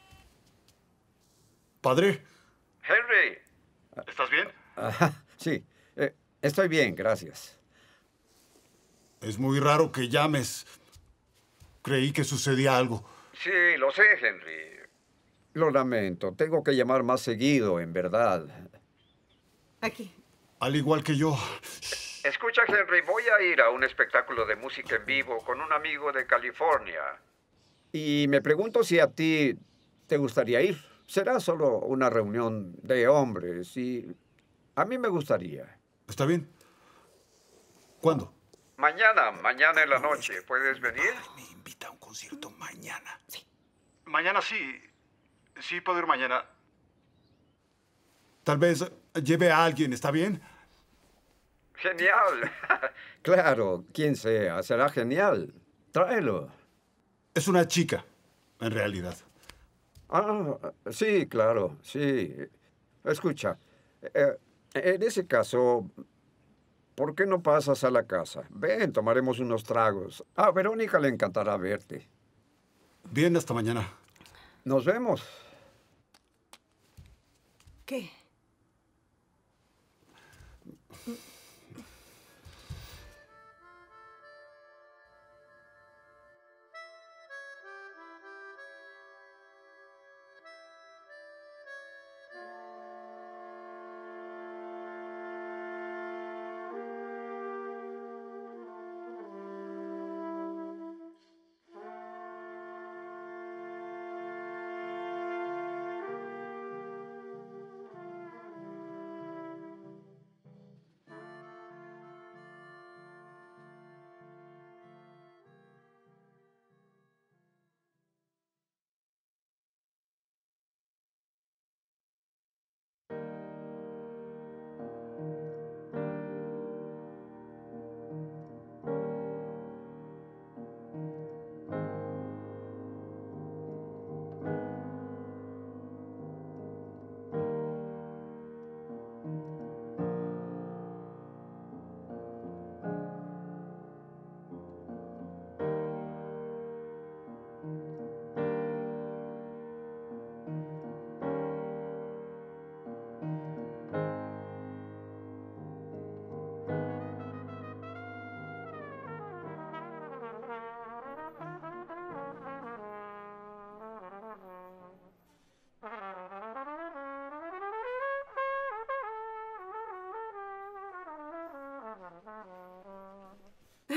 Padre. Henry. ¿Estás bien? Sí, estoy bien, gracias. Es muy raro que llames. Creí que sucedía algo. Sí, lo sé, Henry. Lo lamento. Tengo que llamar más seguido, en verdad. Aquí. Al igual que yo. Escucha, Henry, voy a ir a un espectáculo de música en vivo con un amigo de California. Y me pregunto si a ti te gustaría ir. Será solo una reunión de hombres y a mí me gustaría. ¿Está bien? ¿Cuándo? Mañana en la noche. ¿Puedes venir? Me invita a un concierto mañana. Sí. Mañana sí. Sí, puedo ir mañana. Tal vez lleve a alguien, ¿está bien? Genial. Claro, quien sea, será genial. Tráelo. Es una chica, en realidad. Ah, sí, claro, sí. Escucha, en ese caso, ¿por qué no pasas a la casa? Ven, tomaremos unos tragos. A Verónica le encantará verte. Bien, hasta mañana. Nos vemos. ¿Qué?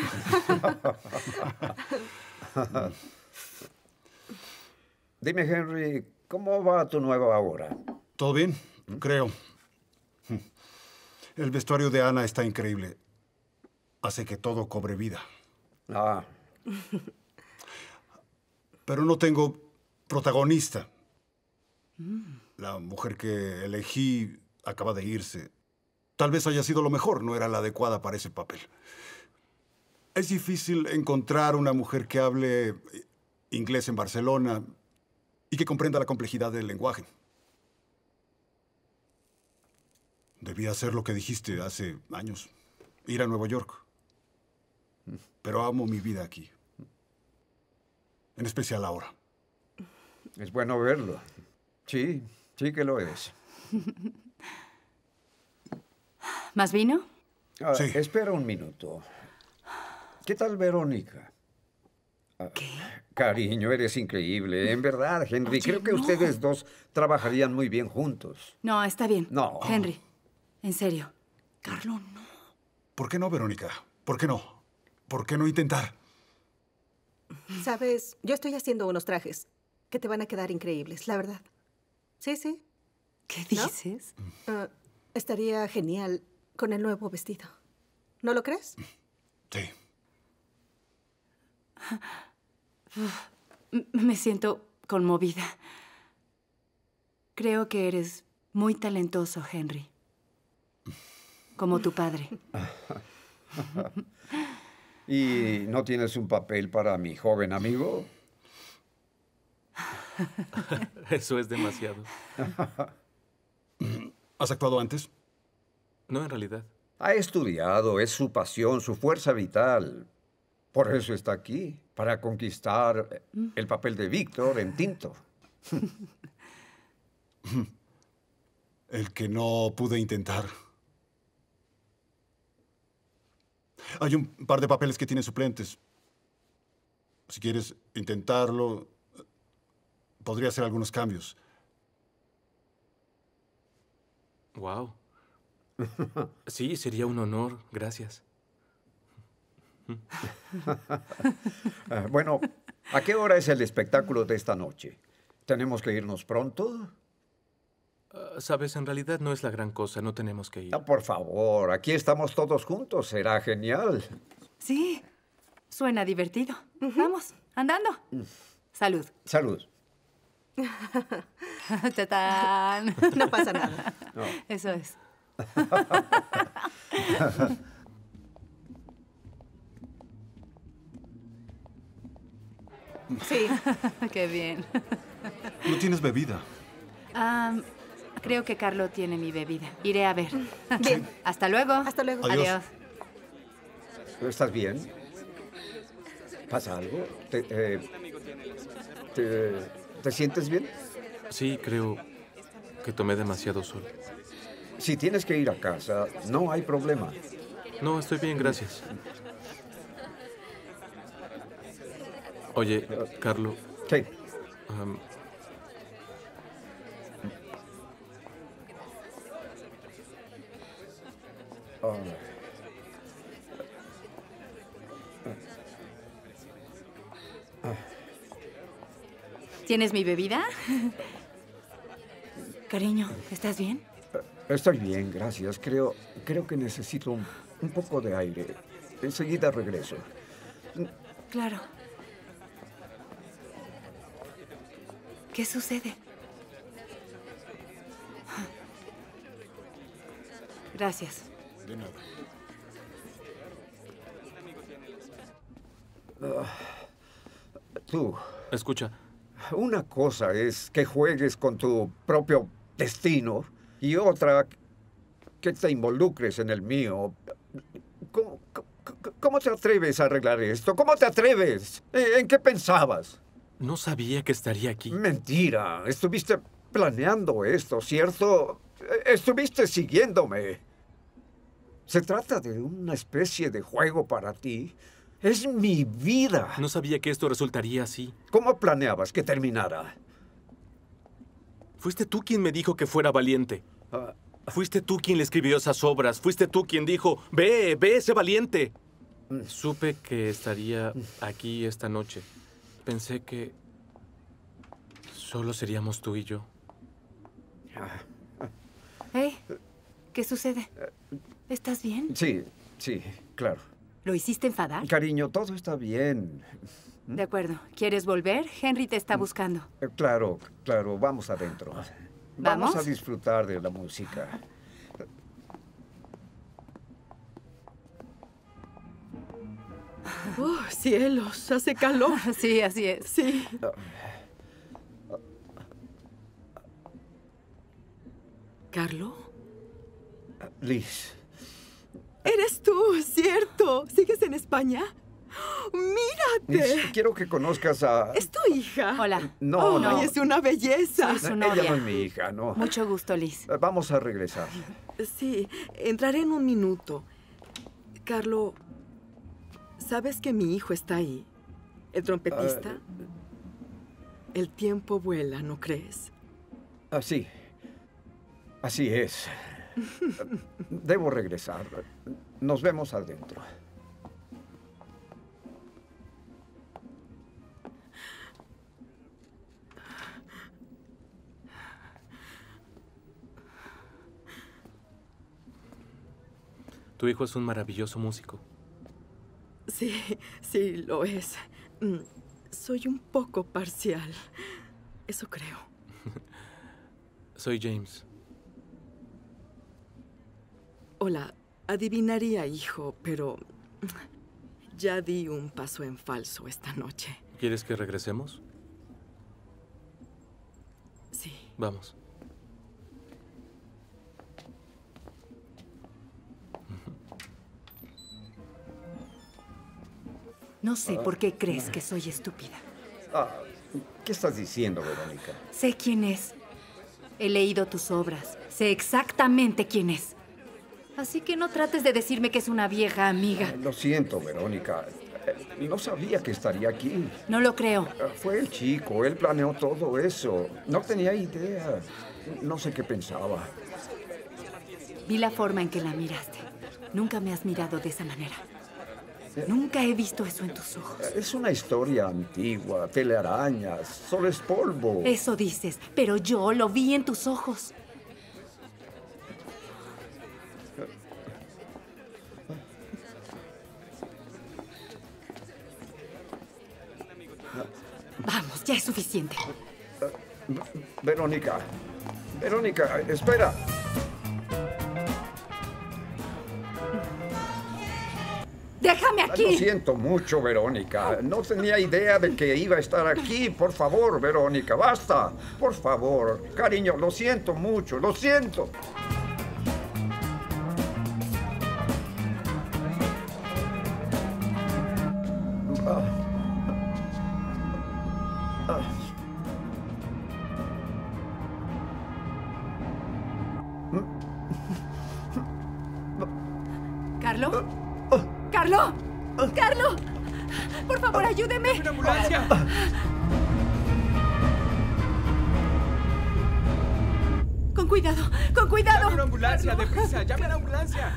Dime, Henry, ¿cómo va tu nueva obra? ¿Todo bien? Creo. El vestuario de Ana está increíble. Hace que todo cobre vida. Ah. Pero no tengo protagonista. La mujer que elegí acaba de irse. Tal vez haya sido lo mejor, no era la adecuada para ese papel. Es difícil encontrar una mujer que hable inglés en Barcelona y que comprenda la complejidad del lenguaje. Debía hacer lo que dijiste hace años, ir a Nueva York. Pero amo mi vida aquí. En especial ahora. Es bueno verlo. Sí, sí que lo es. ¿Más vino? Sí. Espera un minuto. ¿Qué tal Verónica? ¿Qué? Cariño, eres increíble. En verdad, Henry, Oye, creo que no. ustedes dos trabajarían muy bien juntos. No, está bien. No. Henry, en serio. Carlo, no. ¿Por qué no, Verónica? ¿Por qué no? ¿Por qué no intentar? Sabes, yo estoy haciendo unos trajes que te van a quedar increíbles, la verdad. Sí, sí. ¿Qué dices? Estaría genial con el nuevo vestido. ¿No lo crees? Sí. Me siento conmovida. Creo que eres muy talentoso, Henry. Como tu padre. ¿Y no tienes un papel para mi joven amigo? Eso es demasiado. ¿Has actuado antes? No, en realidad. Ha estudiado, es su pasión, su fuerza vital. Por eso está aquí, para conquistar el papel de Víctor en Tinto. El que no pude intentar. Hay un par de papeles que tienen suplentes. Si quieres intentarlo, podría hacer algunos cambios. Wow. Sí, sería un honor. Gracias. Bueno, ¿a qué hora es el espectáculo de esta noche? ¿Tenemos que irnos pronto? Sabes, en realidad no es la gran cosa. No tenemos que ir. Ah, por favor, aquí estamos todos juntos. Será genial. Sí, suena divertido. Vamos, andando. Salud. Salud. ¡Tatán! No pasa nada. No. Eso es. Sí. Qué bien. No tienes bebida. Creo que Carlo tiene mi bebida. Iré a ver. Bien. Hasta luego. Hasta luego. Adiós. ¿Estás bien? ¿Pasa algo? ¿Te sientes bien? Sí, creo que tomé demasiado sol. Si tienes que ir a casa, no hay problema. No, estoy bien, gracias. Oye, Carlo. ¿Qué? ¿Tienes mi bebida? Cariño, ¿estás bien? Estoy bien, gracias. Creo que necesito un poco de aire. Enseguida regreso. Claro. ¿Qué sucede? Gracias. De nada. Tú. Escucha. Una cosa es que juegues con tu propio destino y otra que te involucres en el mío. ¿Cómo te atreves a arreglar esto? ¿Cómo te atreves? ¿En qué pensabas? No sabía que estaría aquí. Mentira. Estuviste planeando esto, ¿cierto? Estuviste siguiéndome. ¿Se trata de una especie de juego para ti? Es mi vida. No sabía que esto resultaría así. ¿Cómo planeabas que terminara? Fuiste tú quien me dijo que fuera valiente. Fuiste tú quien le escribió esas obras. Fuiste tú quien dijo, ve, sé valiente. Supe que estaría aquí esta noche. Pensé que solo seríamos tú y yo. ¿Qué sucede? ¿Estás bien? Sí, sí, claro. ¿Lo hiciste enfadar? Cariño, todo está bien. De acuerdo. ¿Quieres volver? Henry te está buscando. Claro, claro, vamos adentro. ¿Vamos? Vamos a disfrutar de la música. ¡Oh, cielos! Hace calor. Sí, así es. Sí. ¿Carlo? Liz. Eres tú, ¿cierto? ¿Sigues en España? ¡Mírate! Liz, quiero que conozcas a... ¿Es tu hija? Hola. No, no. ¡Ay, es una belleza! Soy su novia. Ella no es mi hija, no. Mucho gusto, Liz. Vamos a regresar. Sí, entraré en un minuto. Carlo, ¿sabes que mi hijo está ahí? ¿El trompetista? El tiempo vuela, ¿no crees? Así. Así es. Debo regresar. Nos vemos adentro. Tu hijo es un maravilloso músico. Sí, sí, lo es. Soy un poco parcial. Eso creo. Soy James. Hola, adivinaría, hijo, pero ya di un paso en falso esta noche. ¿Quieres que regresemos? Sí. Vamos. No sé por qué crees que soy estúpida. ¿Qué estás diciendo, Verónica? Sé quién es. He leído tus obras. Sé exactamente quién es. Así que no trates de decirme que es una vieja amiga. Lo siento, Verónica. No sabía que estaría aquí. No lo creo. Fue el chico. Él planeó todo eso. No tenía idea. No sé qué pensaba. Vi la forma en que la miraste. Nunca me has mirado de esa manera. Nunca he visto eso en tus ojos. Es una historia antigua. Telarañas. Solo es polvo. Eso dices, pero yo lo vi en tus ojos. Vamos, ya es suficiente. Verónica. Verónica, espera. ¡Déjame aquí! Lo siento mucho, Verónica. No tenía idea de que iba a estar aquí. Por favor, Verónica, basta. Por favor. Cariño, lo siento mucho. Lo siento. ¿Carlo? ¡Carlo! ¡Carlo! ¡Por favor, ayúdeme! ¡Una ambulancia! ¡Con cuidado! ¡Con cuidado! ¡Llame una ambulancia! ¡Deprisa! ¡Llame a la ambulancia!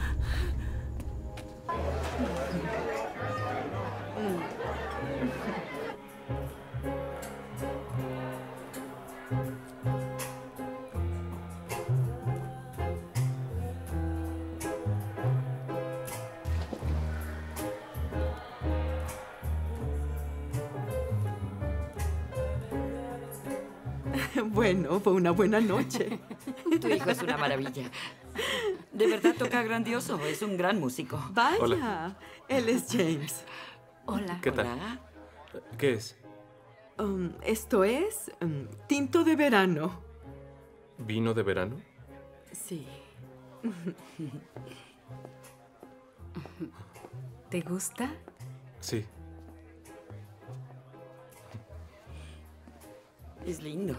Bueno, fue una buena noche. Tu hijo es una maravilla. De verdad toca grandioso. Es un gran músico. Vaya, Hola. él es James. Hola. ¿Qué tal? ¿Qué es? Esto es tinto de verano. ¿Vino de verano? Sí. ¿Te gusta? Sí. Es lindo.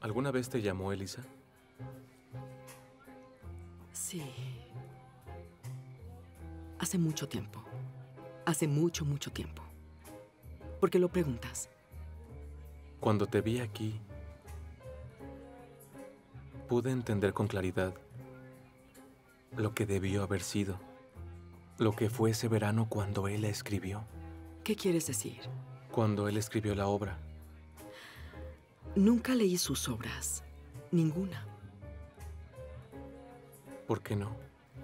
¿Alguna vez te llamó Elisa? Sí. Hace mucho tiempo. Hace mucho, mucho tiempo. ¿Por qué lo preguntas? Cuando te vi aquí, pude entender con claridad lo que debió haber sido, lo que fue ese verano cuando él la escribió. ¿Qué quieres decir? Cuando él escribió la obra. Nunca leí sus obras. Ninguna. ¿Por qué no?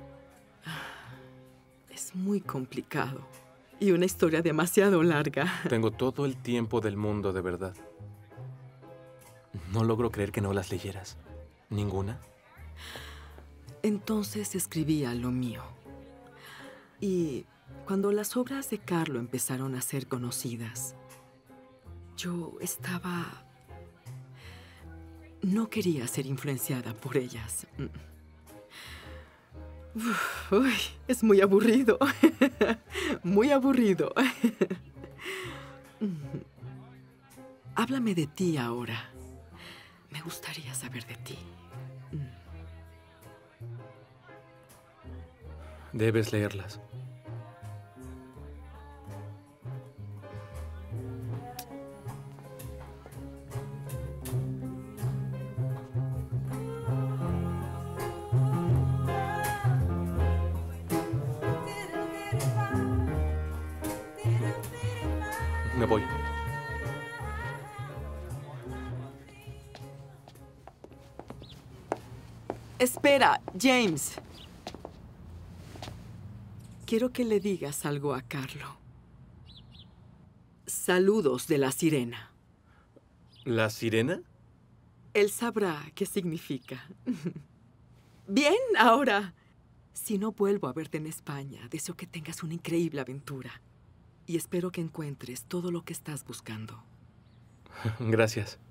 Es muy complicado. Y una historia demasiado larga. Tengo todo el tiempo del mundo, de verdad. No logro creer que no las leyeras. ¿Ninguna? Entonces escribía lo mío. Y cuando las obras de Carlo empezaron a ser conocidas, yo estaba... No quería ser influenciada por ellas. Uy, es muy aburrido. Muy aburrido. Háblame de ti ahora. Me gustaría saber de ti. Debes leerlas. Me voy. Espera, James. Quiero que le digas algo a Carlo. Saludos de la sirena. ¿La sirena? Él sabrá qué significa. Bien, ahora. Si no vuelvo a verte en España, deseo que tengas una increíble aventura. Y espero que encuentres todo lo que estás buscando. Gracias.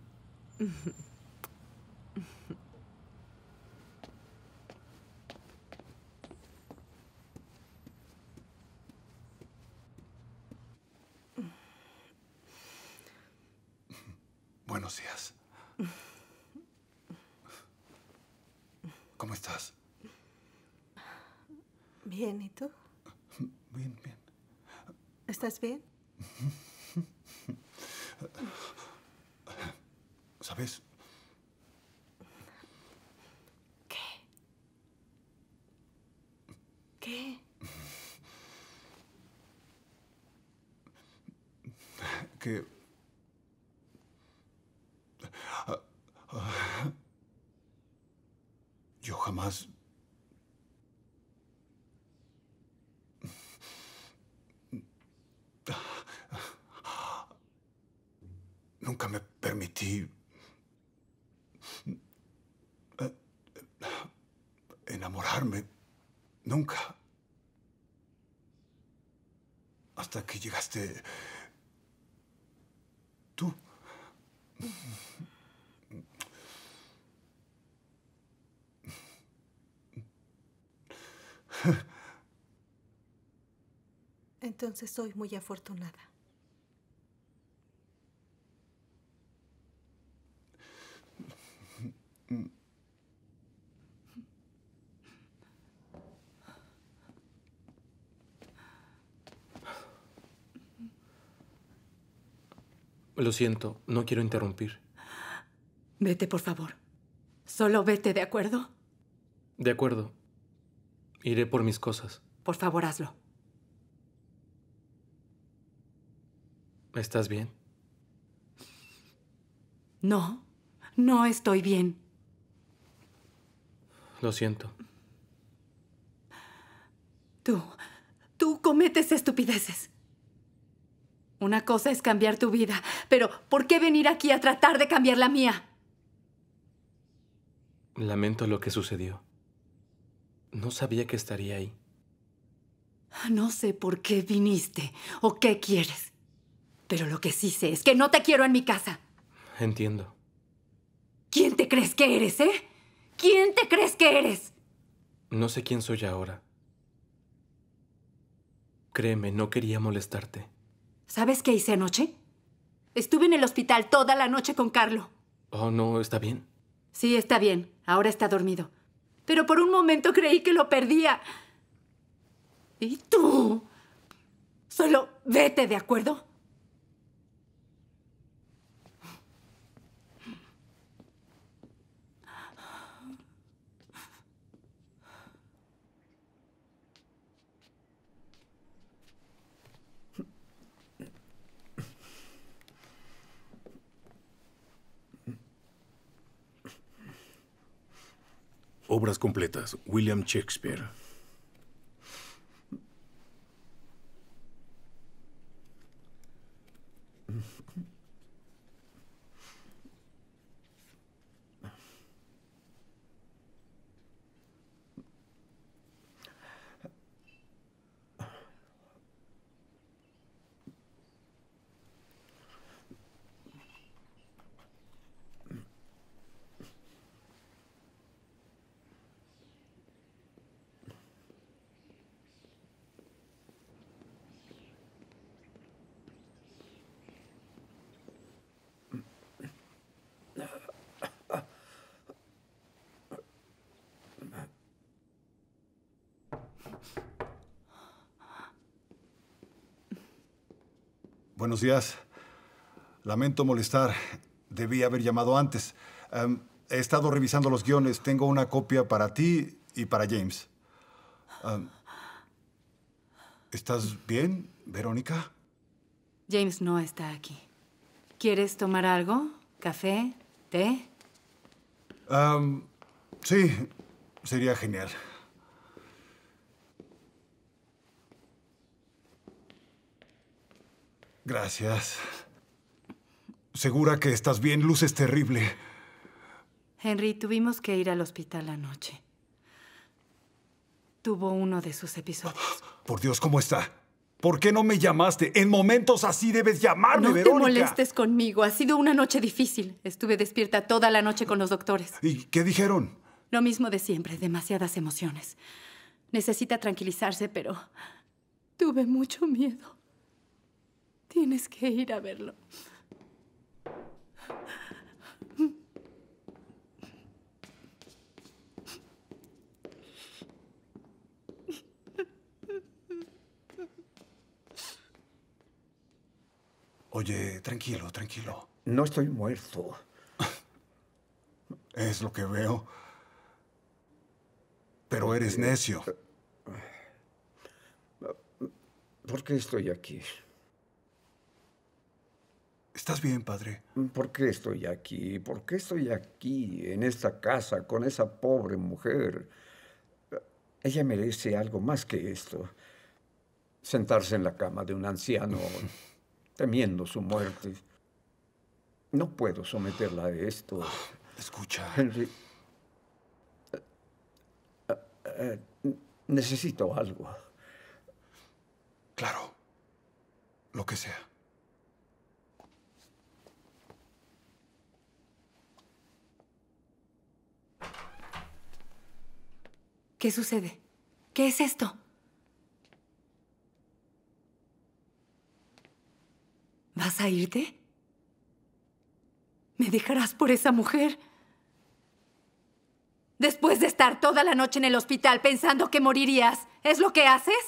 Buenos días. ¿Cómo estás? Bien, ¿y tú? Bien, bien. ¿Estás bien? ¿Sabes? ¿Qué? Que... yo jamás... Nunca me permití enamorarme. Nunca. Hasta que llegaste tú. Entonces soy muy afortunada. Lo siento, no quiero interrumpir. Vete, por favor. Solo vete, ¿de acuerdo? De acuerdo. Iré por mis cosas. Por favor, hazlo. ¿Estás bien? No, no estoy bien. Lo siento. Tú cometes estupideces. Una cosa es cambiar tu vida, pero ¿por qué venir aquí a tratar de cambiar la mía? Lamento lo que sucedió. No sabía que estaría ahí. No sé por qué viniste o qué quieres, pero lo que sí sé es que no te quiero en mi casa. Entiendo. ¿Quién te crees que eres, eh? ¿Quién te crees que eres? No sé quién soy ahora. Créeme, no quería molestarte. ¿Sabes qué hice anoche? Estuve en el hospital toda la noche con Carlo. Oh, no, está bien. Sí, está bien. Ahora está dormido. Pero por un momento creí que lo perdía. ¿Y tú? Solo vete, ¿de acuerdo? Obras completas. William Shakespeare. Buenos días. Lamento molestar. Debí haber llamado antes. He estado revisando los guiones. Tengo una copia para ti y para James. ¿Estás bien, Verónica? James no está aquí. ¿Quieres tomar algo? ¿Café? ¿Té? Sí, sería genial. Gracias. ¿Segura que estás bien? Luces terrible. Henry, tuvimos que ir al hospital anoche. Tuvo uno de sus episodios. Por Dios, ¿cómo está? ¿Por qué no me llamaste? En momentos así debes llamarme, Verónica. No te molestes conmigo. Ha sido una noche difícil. Estuve despierta toda la noche con los doctores. ¿Y qué dijeron? Lo mismo de siempre. Demasiadas emociones. Necesita tranquilizarse, pero tuve mucho miedo. Tienes que ir a verlo. Oye, tranquilo, tranquilo. No estoy muerto. Es lo que veo. Pero eres necio. ¿Por qué estoy aquí? ¿Estás bien, padre? ¿Por qué estoy aquí? ¿Por qué estoy aquí, en esta casa, con esa pobre mujer? Ella merece algo más que esto. Sentarse en la cama de un anciano, temiendo su muerte. No puedo someterla a esto. Escucha. Henry, necesito algo. Claro. Lo que sea. ¿Qué sucede? ¿Qué es esto? ¿Vas a irte? ¿Me dejarás por esa mujer? Después de estar toda la noche en el hospital pensando que morirías, ¿es lo que haces?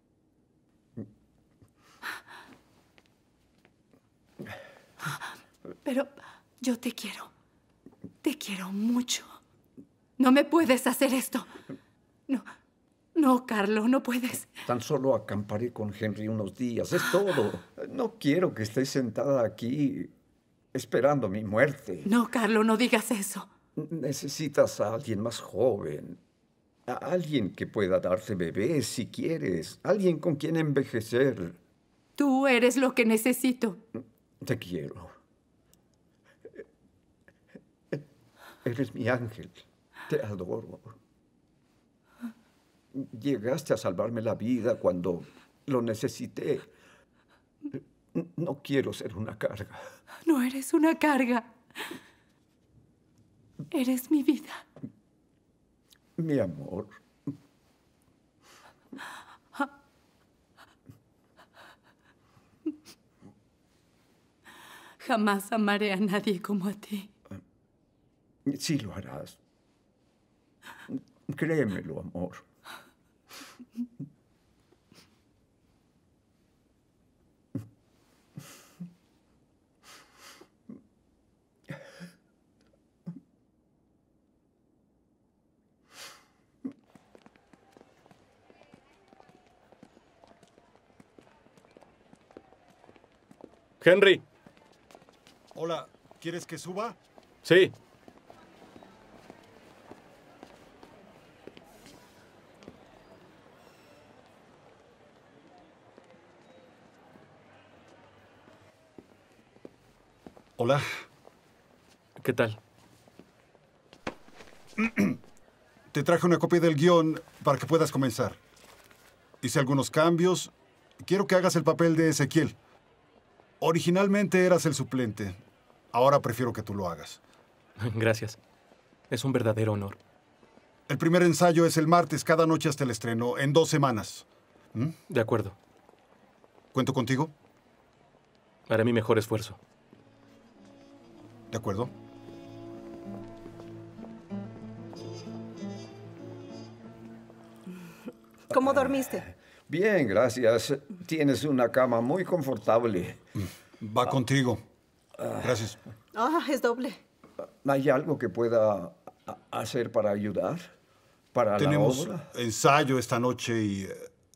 Pero yo te quiero. Te quiero mucho. No me puedes hacer esto. No, Carlo, no puedes. Tan solo acamparé con Henry unos días, es todo. No quiero que estés sentada aquí esperando mi muerte. No, Carlo, no digas eso. Necesitas a alguien más joven. A alguien que pueda darte bebés si quieres. Alguien con quien envejecer. Tú eres lo que necesito. Te quiero. Eres mi ángel. Te adoro. Llegaste a salvarme la vida cuando lo necesité. No quiero ser una carga. No eres una carga. Eres mi vida. Mi amor. Jamás amaré a nadie como a ti. Sí lo harás. Créemelo, amor. Henry. Hola, ¿quieres que suba? Sí. Hola. ¿Qué tal? Te traje una copia del guión para que puedas comenzar. Hice algunos cambios. Quiero que hagas el papel de Ezequiel. Originalmente eras el suplente. Ahora prefiero que tú lo hagas. Gracias. Es un verdadero honor. El primer ensayo es el martes, cada noche hasta el estreno, en 2 semanas. ¿Mm? De acuerdo. ¿Cuento contigo? Haré mi mejor esfuerzo. ¿De acuerdo? ¿Cómo dormiste? Bien, gracias. Tienes una cama muy confortable. Va contigo. Gracias. Ah, es doble. ¿Hay algo que pueda hacer para ayudar? ¿Para Tenemos la obra? ensayo esta noche y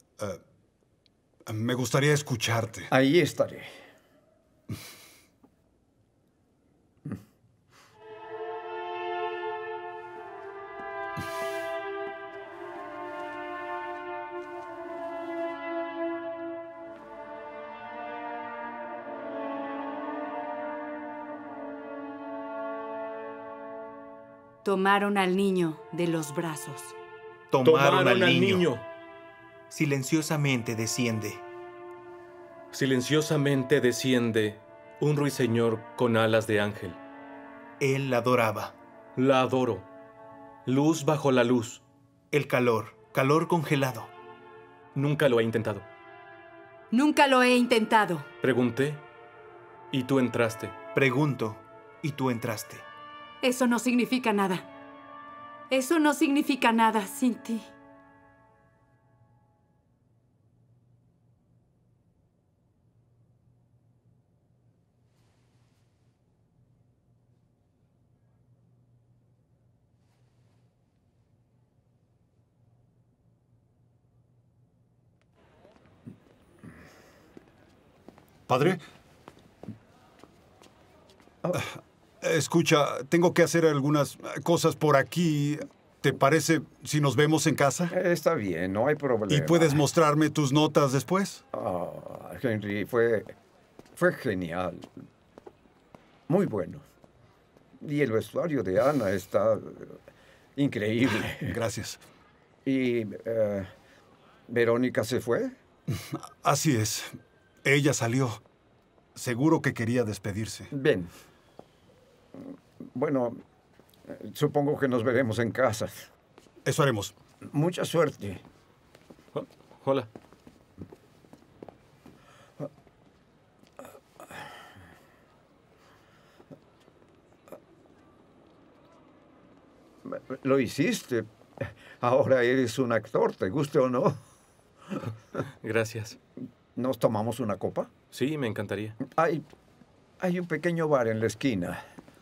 me gustaría escucharte. Ahí estaré. Tomaron al niño de los brazos. Tomaron al niño. Silenciosamente desciende. Silenciosamente desciende un ruiseñor con alas de ángel. Él la adoraba. La adoro. Luz bajo la luz. El calor. Calor congelado. Nunca lo he intentado. Nunca lo he intentado. Pregunté y tú entraste. Pregunto y tú entraste. Eso no significa nada. Eso no significa nada sin ti. ¿Padre? Escucha, tengo que hacer algunas cosas por aquí. ¿Te parece si nos vemos en casa? Está bien, no hay problema. ¿Y puedes mostrarme tus notas después? Henry, fue genial. Muy bueno. Y el vestuario de Ana está increíble. Gracias. ¿Y Verónica se fue? Así es. Ella salió. Seguro que quería despedirse. Bien. Bueno, supongo que nos veremos en casa. Eso haremos. Mucha suerte. Hola. Lo hiciste. Ahora eres un actor, ¿te guste o no? Gracias. ¿Nos tomamos una copa? Sí, me encantaría. Hay un pequeño bar en la esquina.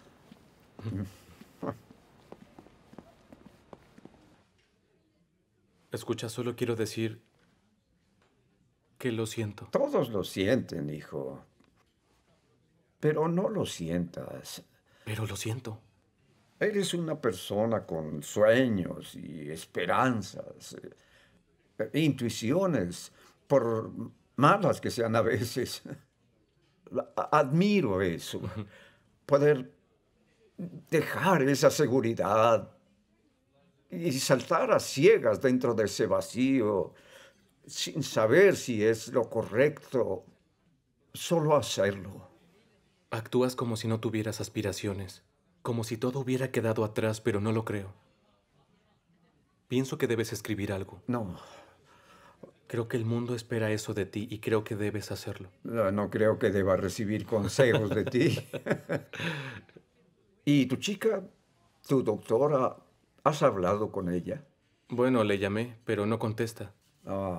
Escucha, solo quiero decir que lo siento. Todos lo sienten, hijo. Pero no lo sientas. Pero lo siento. Eres una persona con sueños y esperanzas, intuiciones, por malas que sean a veces. Admiro eso. Poder dejar esa seguridad y saltar a ciegas dentro de ese vacío sin saber si es lo correcto. Solo hacerlo. Actúas como si no tuvieras aspiraciones. Como si todo hubiera quedado atrás, pero no lo creo. Pienso que debes escribir algo. No. Creo que el mundo espera eso de ti y creo que debes hacerlo. No creo que deba recibir consejos de ti. ¿Y tu chica? ¿Tu doctora? ¿Has hablado con ella? Bueno, le llamé, pero no contesta. Ah.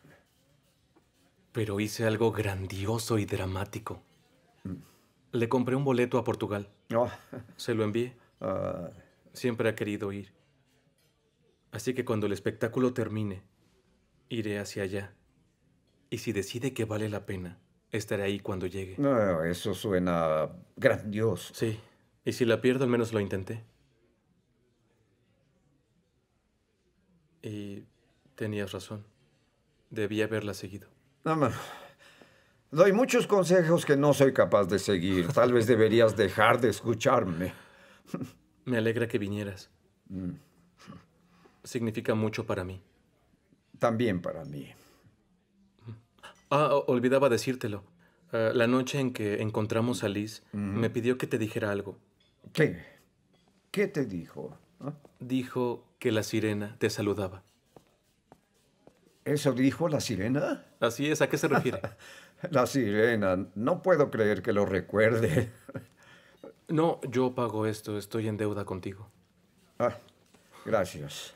Pero hice algo grandioso y dramático. Le compré un boleto a Portugal. Se lo envié. Siempre ha querido ir. Así que cuando el espectáculo termine, iré hacia allá. Y si decide que vale la pena, estaré ahí cuando llegue. No, eso suena grandioso. Sí. Y si la pierdo, al menos lo intenté. Y tenías razón. Debí haberla seguido. No. Doy muchos consejos que no soy capaz de seguir. Tal vez deberías dejar de escucharme. Me alegra que vinieras. Significa mucho para mí. También para mí. Olvidaba decírtelo. La noche en que encontramos a Liz, me pidió que te dijera algo. ¿Qué? ¿Qué te dijo? Dijo que la sirena te saludaba. ¿Eso dijo la sirena? Así es. ¿A qué se refiere? La sirena. No puedo creer que lo recuerde. No, yo pago esto. Estoy en deuda contigo. Gracias.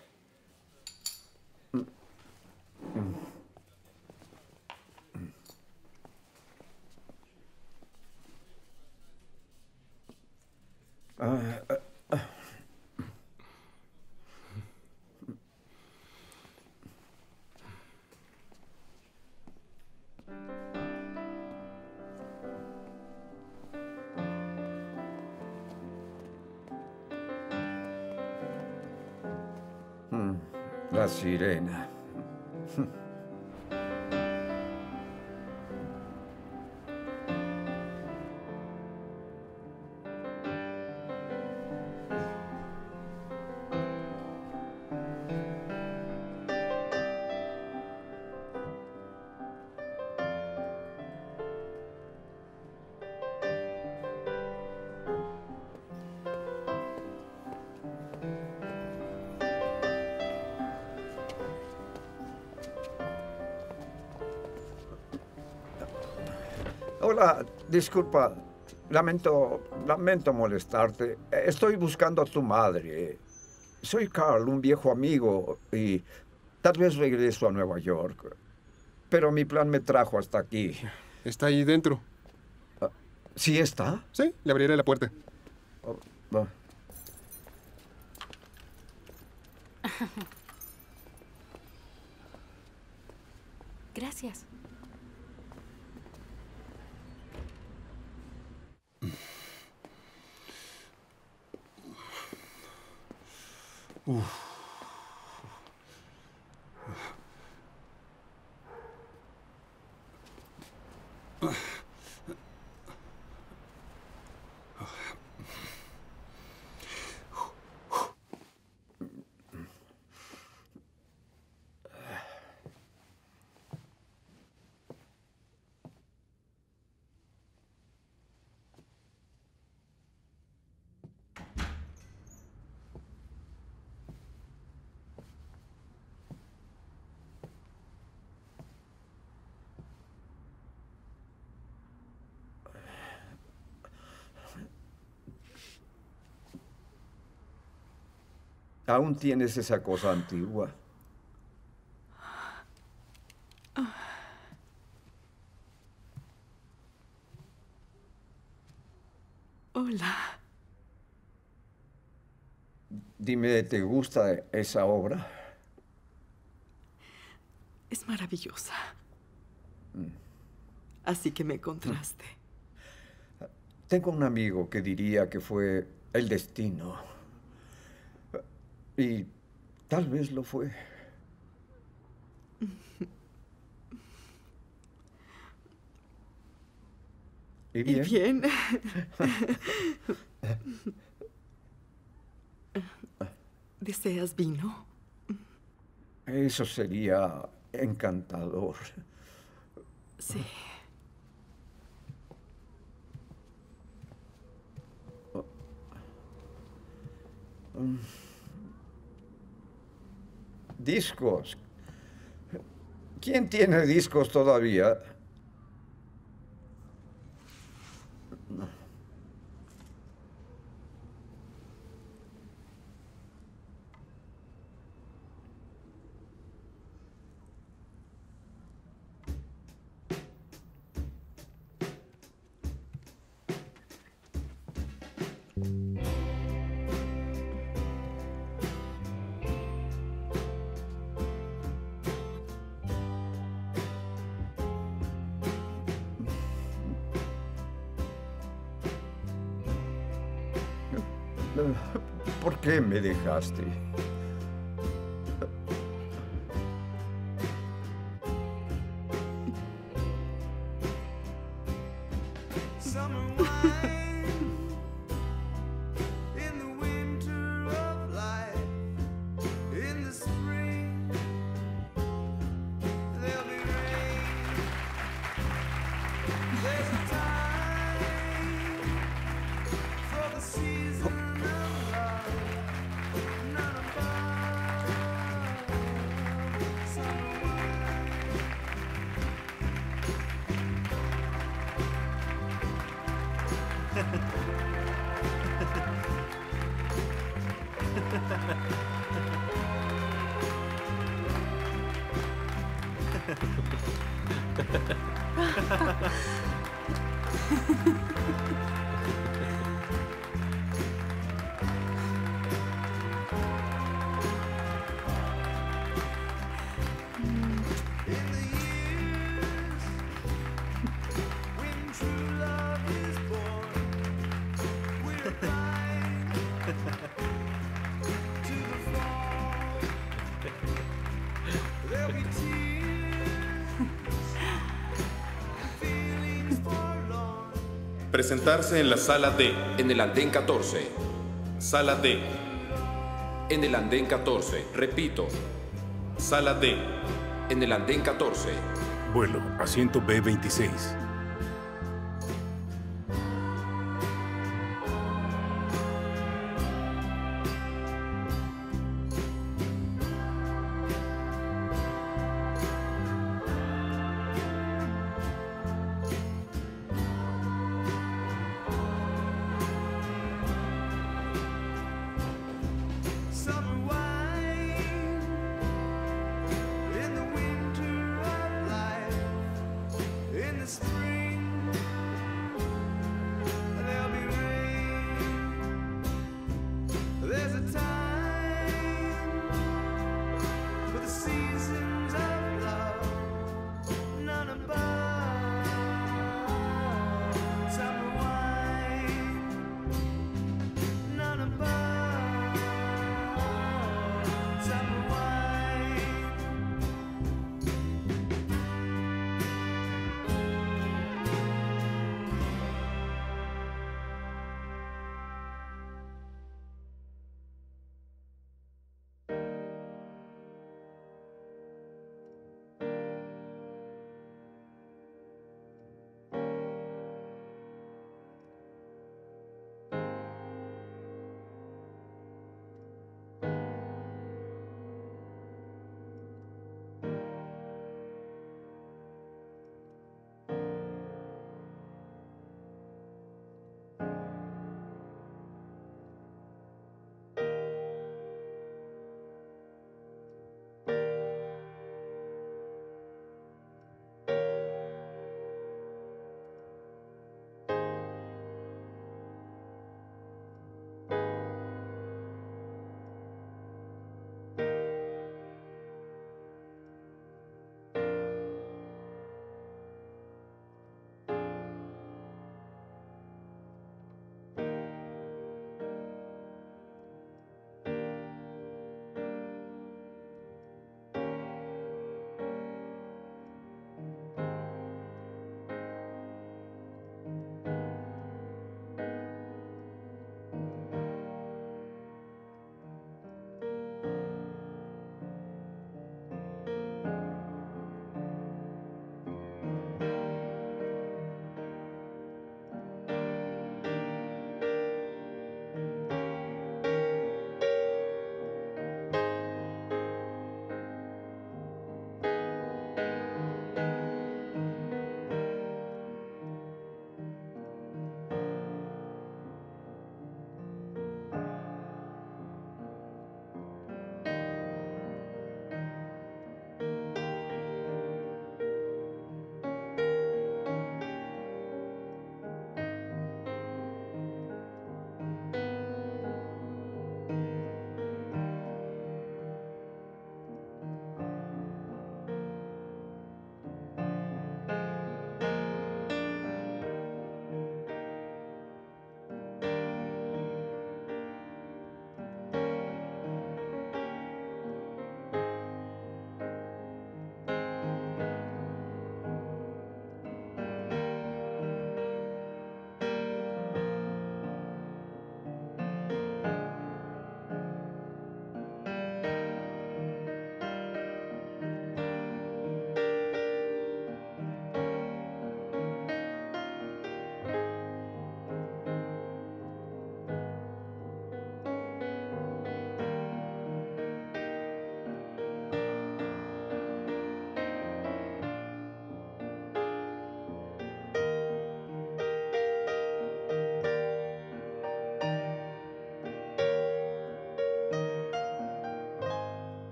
La sirena. Hola, disculpa. Lamento molestarte. Estoy buscando a tu madre. Soy Carl, un viejo amigo, y tal vez regreso a Nueva York. Pero mi plan me trajo hasta aquí. Está ahí dentro. ¿Sí está? Sí, le abriré la puerta. Gracias. ¿Aún tienes esa cosa antigua? Hola. Dime, ¿te gusta esa obra? Es maravillosa. Así que me encontraste. Tengo un amigo que diría que fue el destino. Y tal vez lo fue. ¿Y bien? ¿Y bien? ¿Deseas vino? Eso sería encantador. Sí. Discos. ¿Quién tiene discos todavía? ¿Por qué me dejaste? Summer wine in the winter of life. In the spring there'll be rain. There's a time for the season of love. None above summer wine. When true love is born, we're blind to the fall. There'll be tears, feelings forlorn. Presentarse en la sala D. En el andén 14. Sala D. En el andén 14. Repito. Sala D. En el andén 14. Vuelo, asiento B26.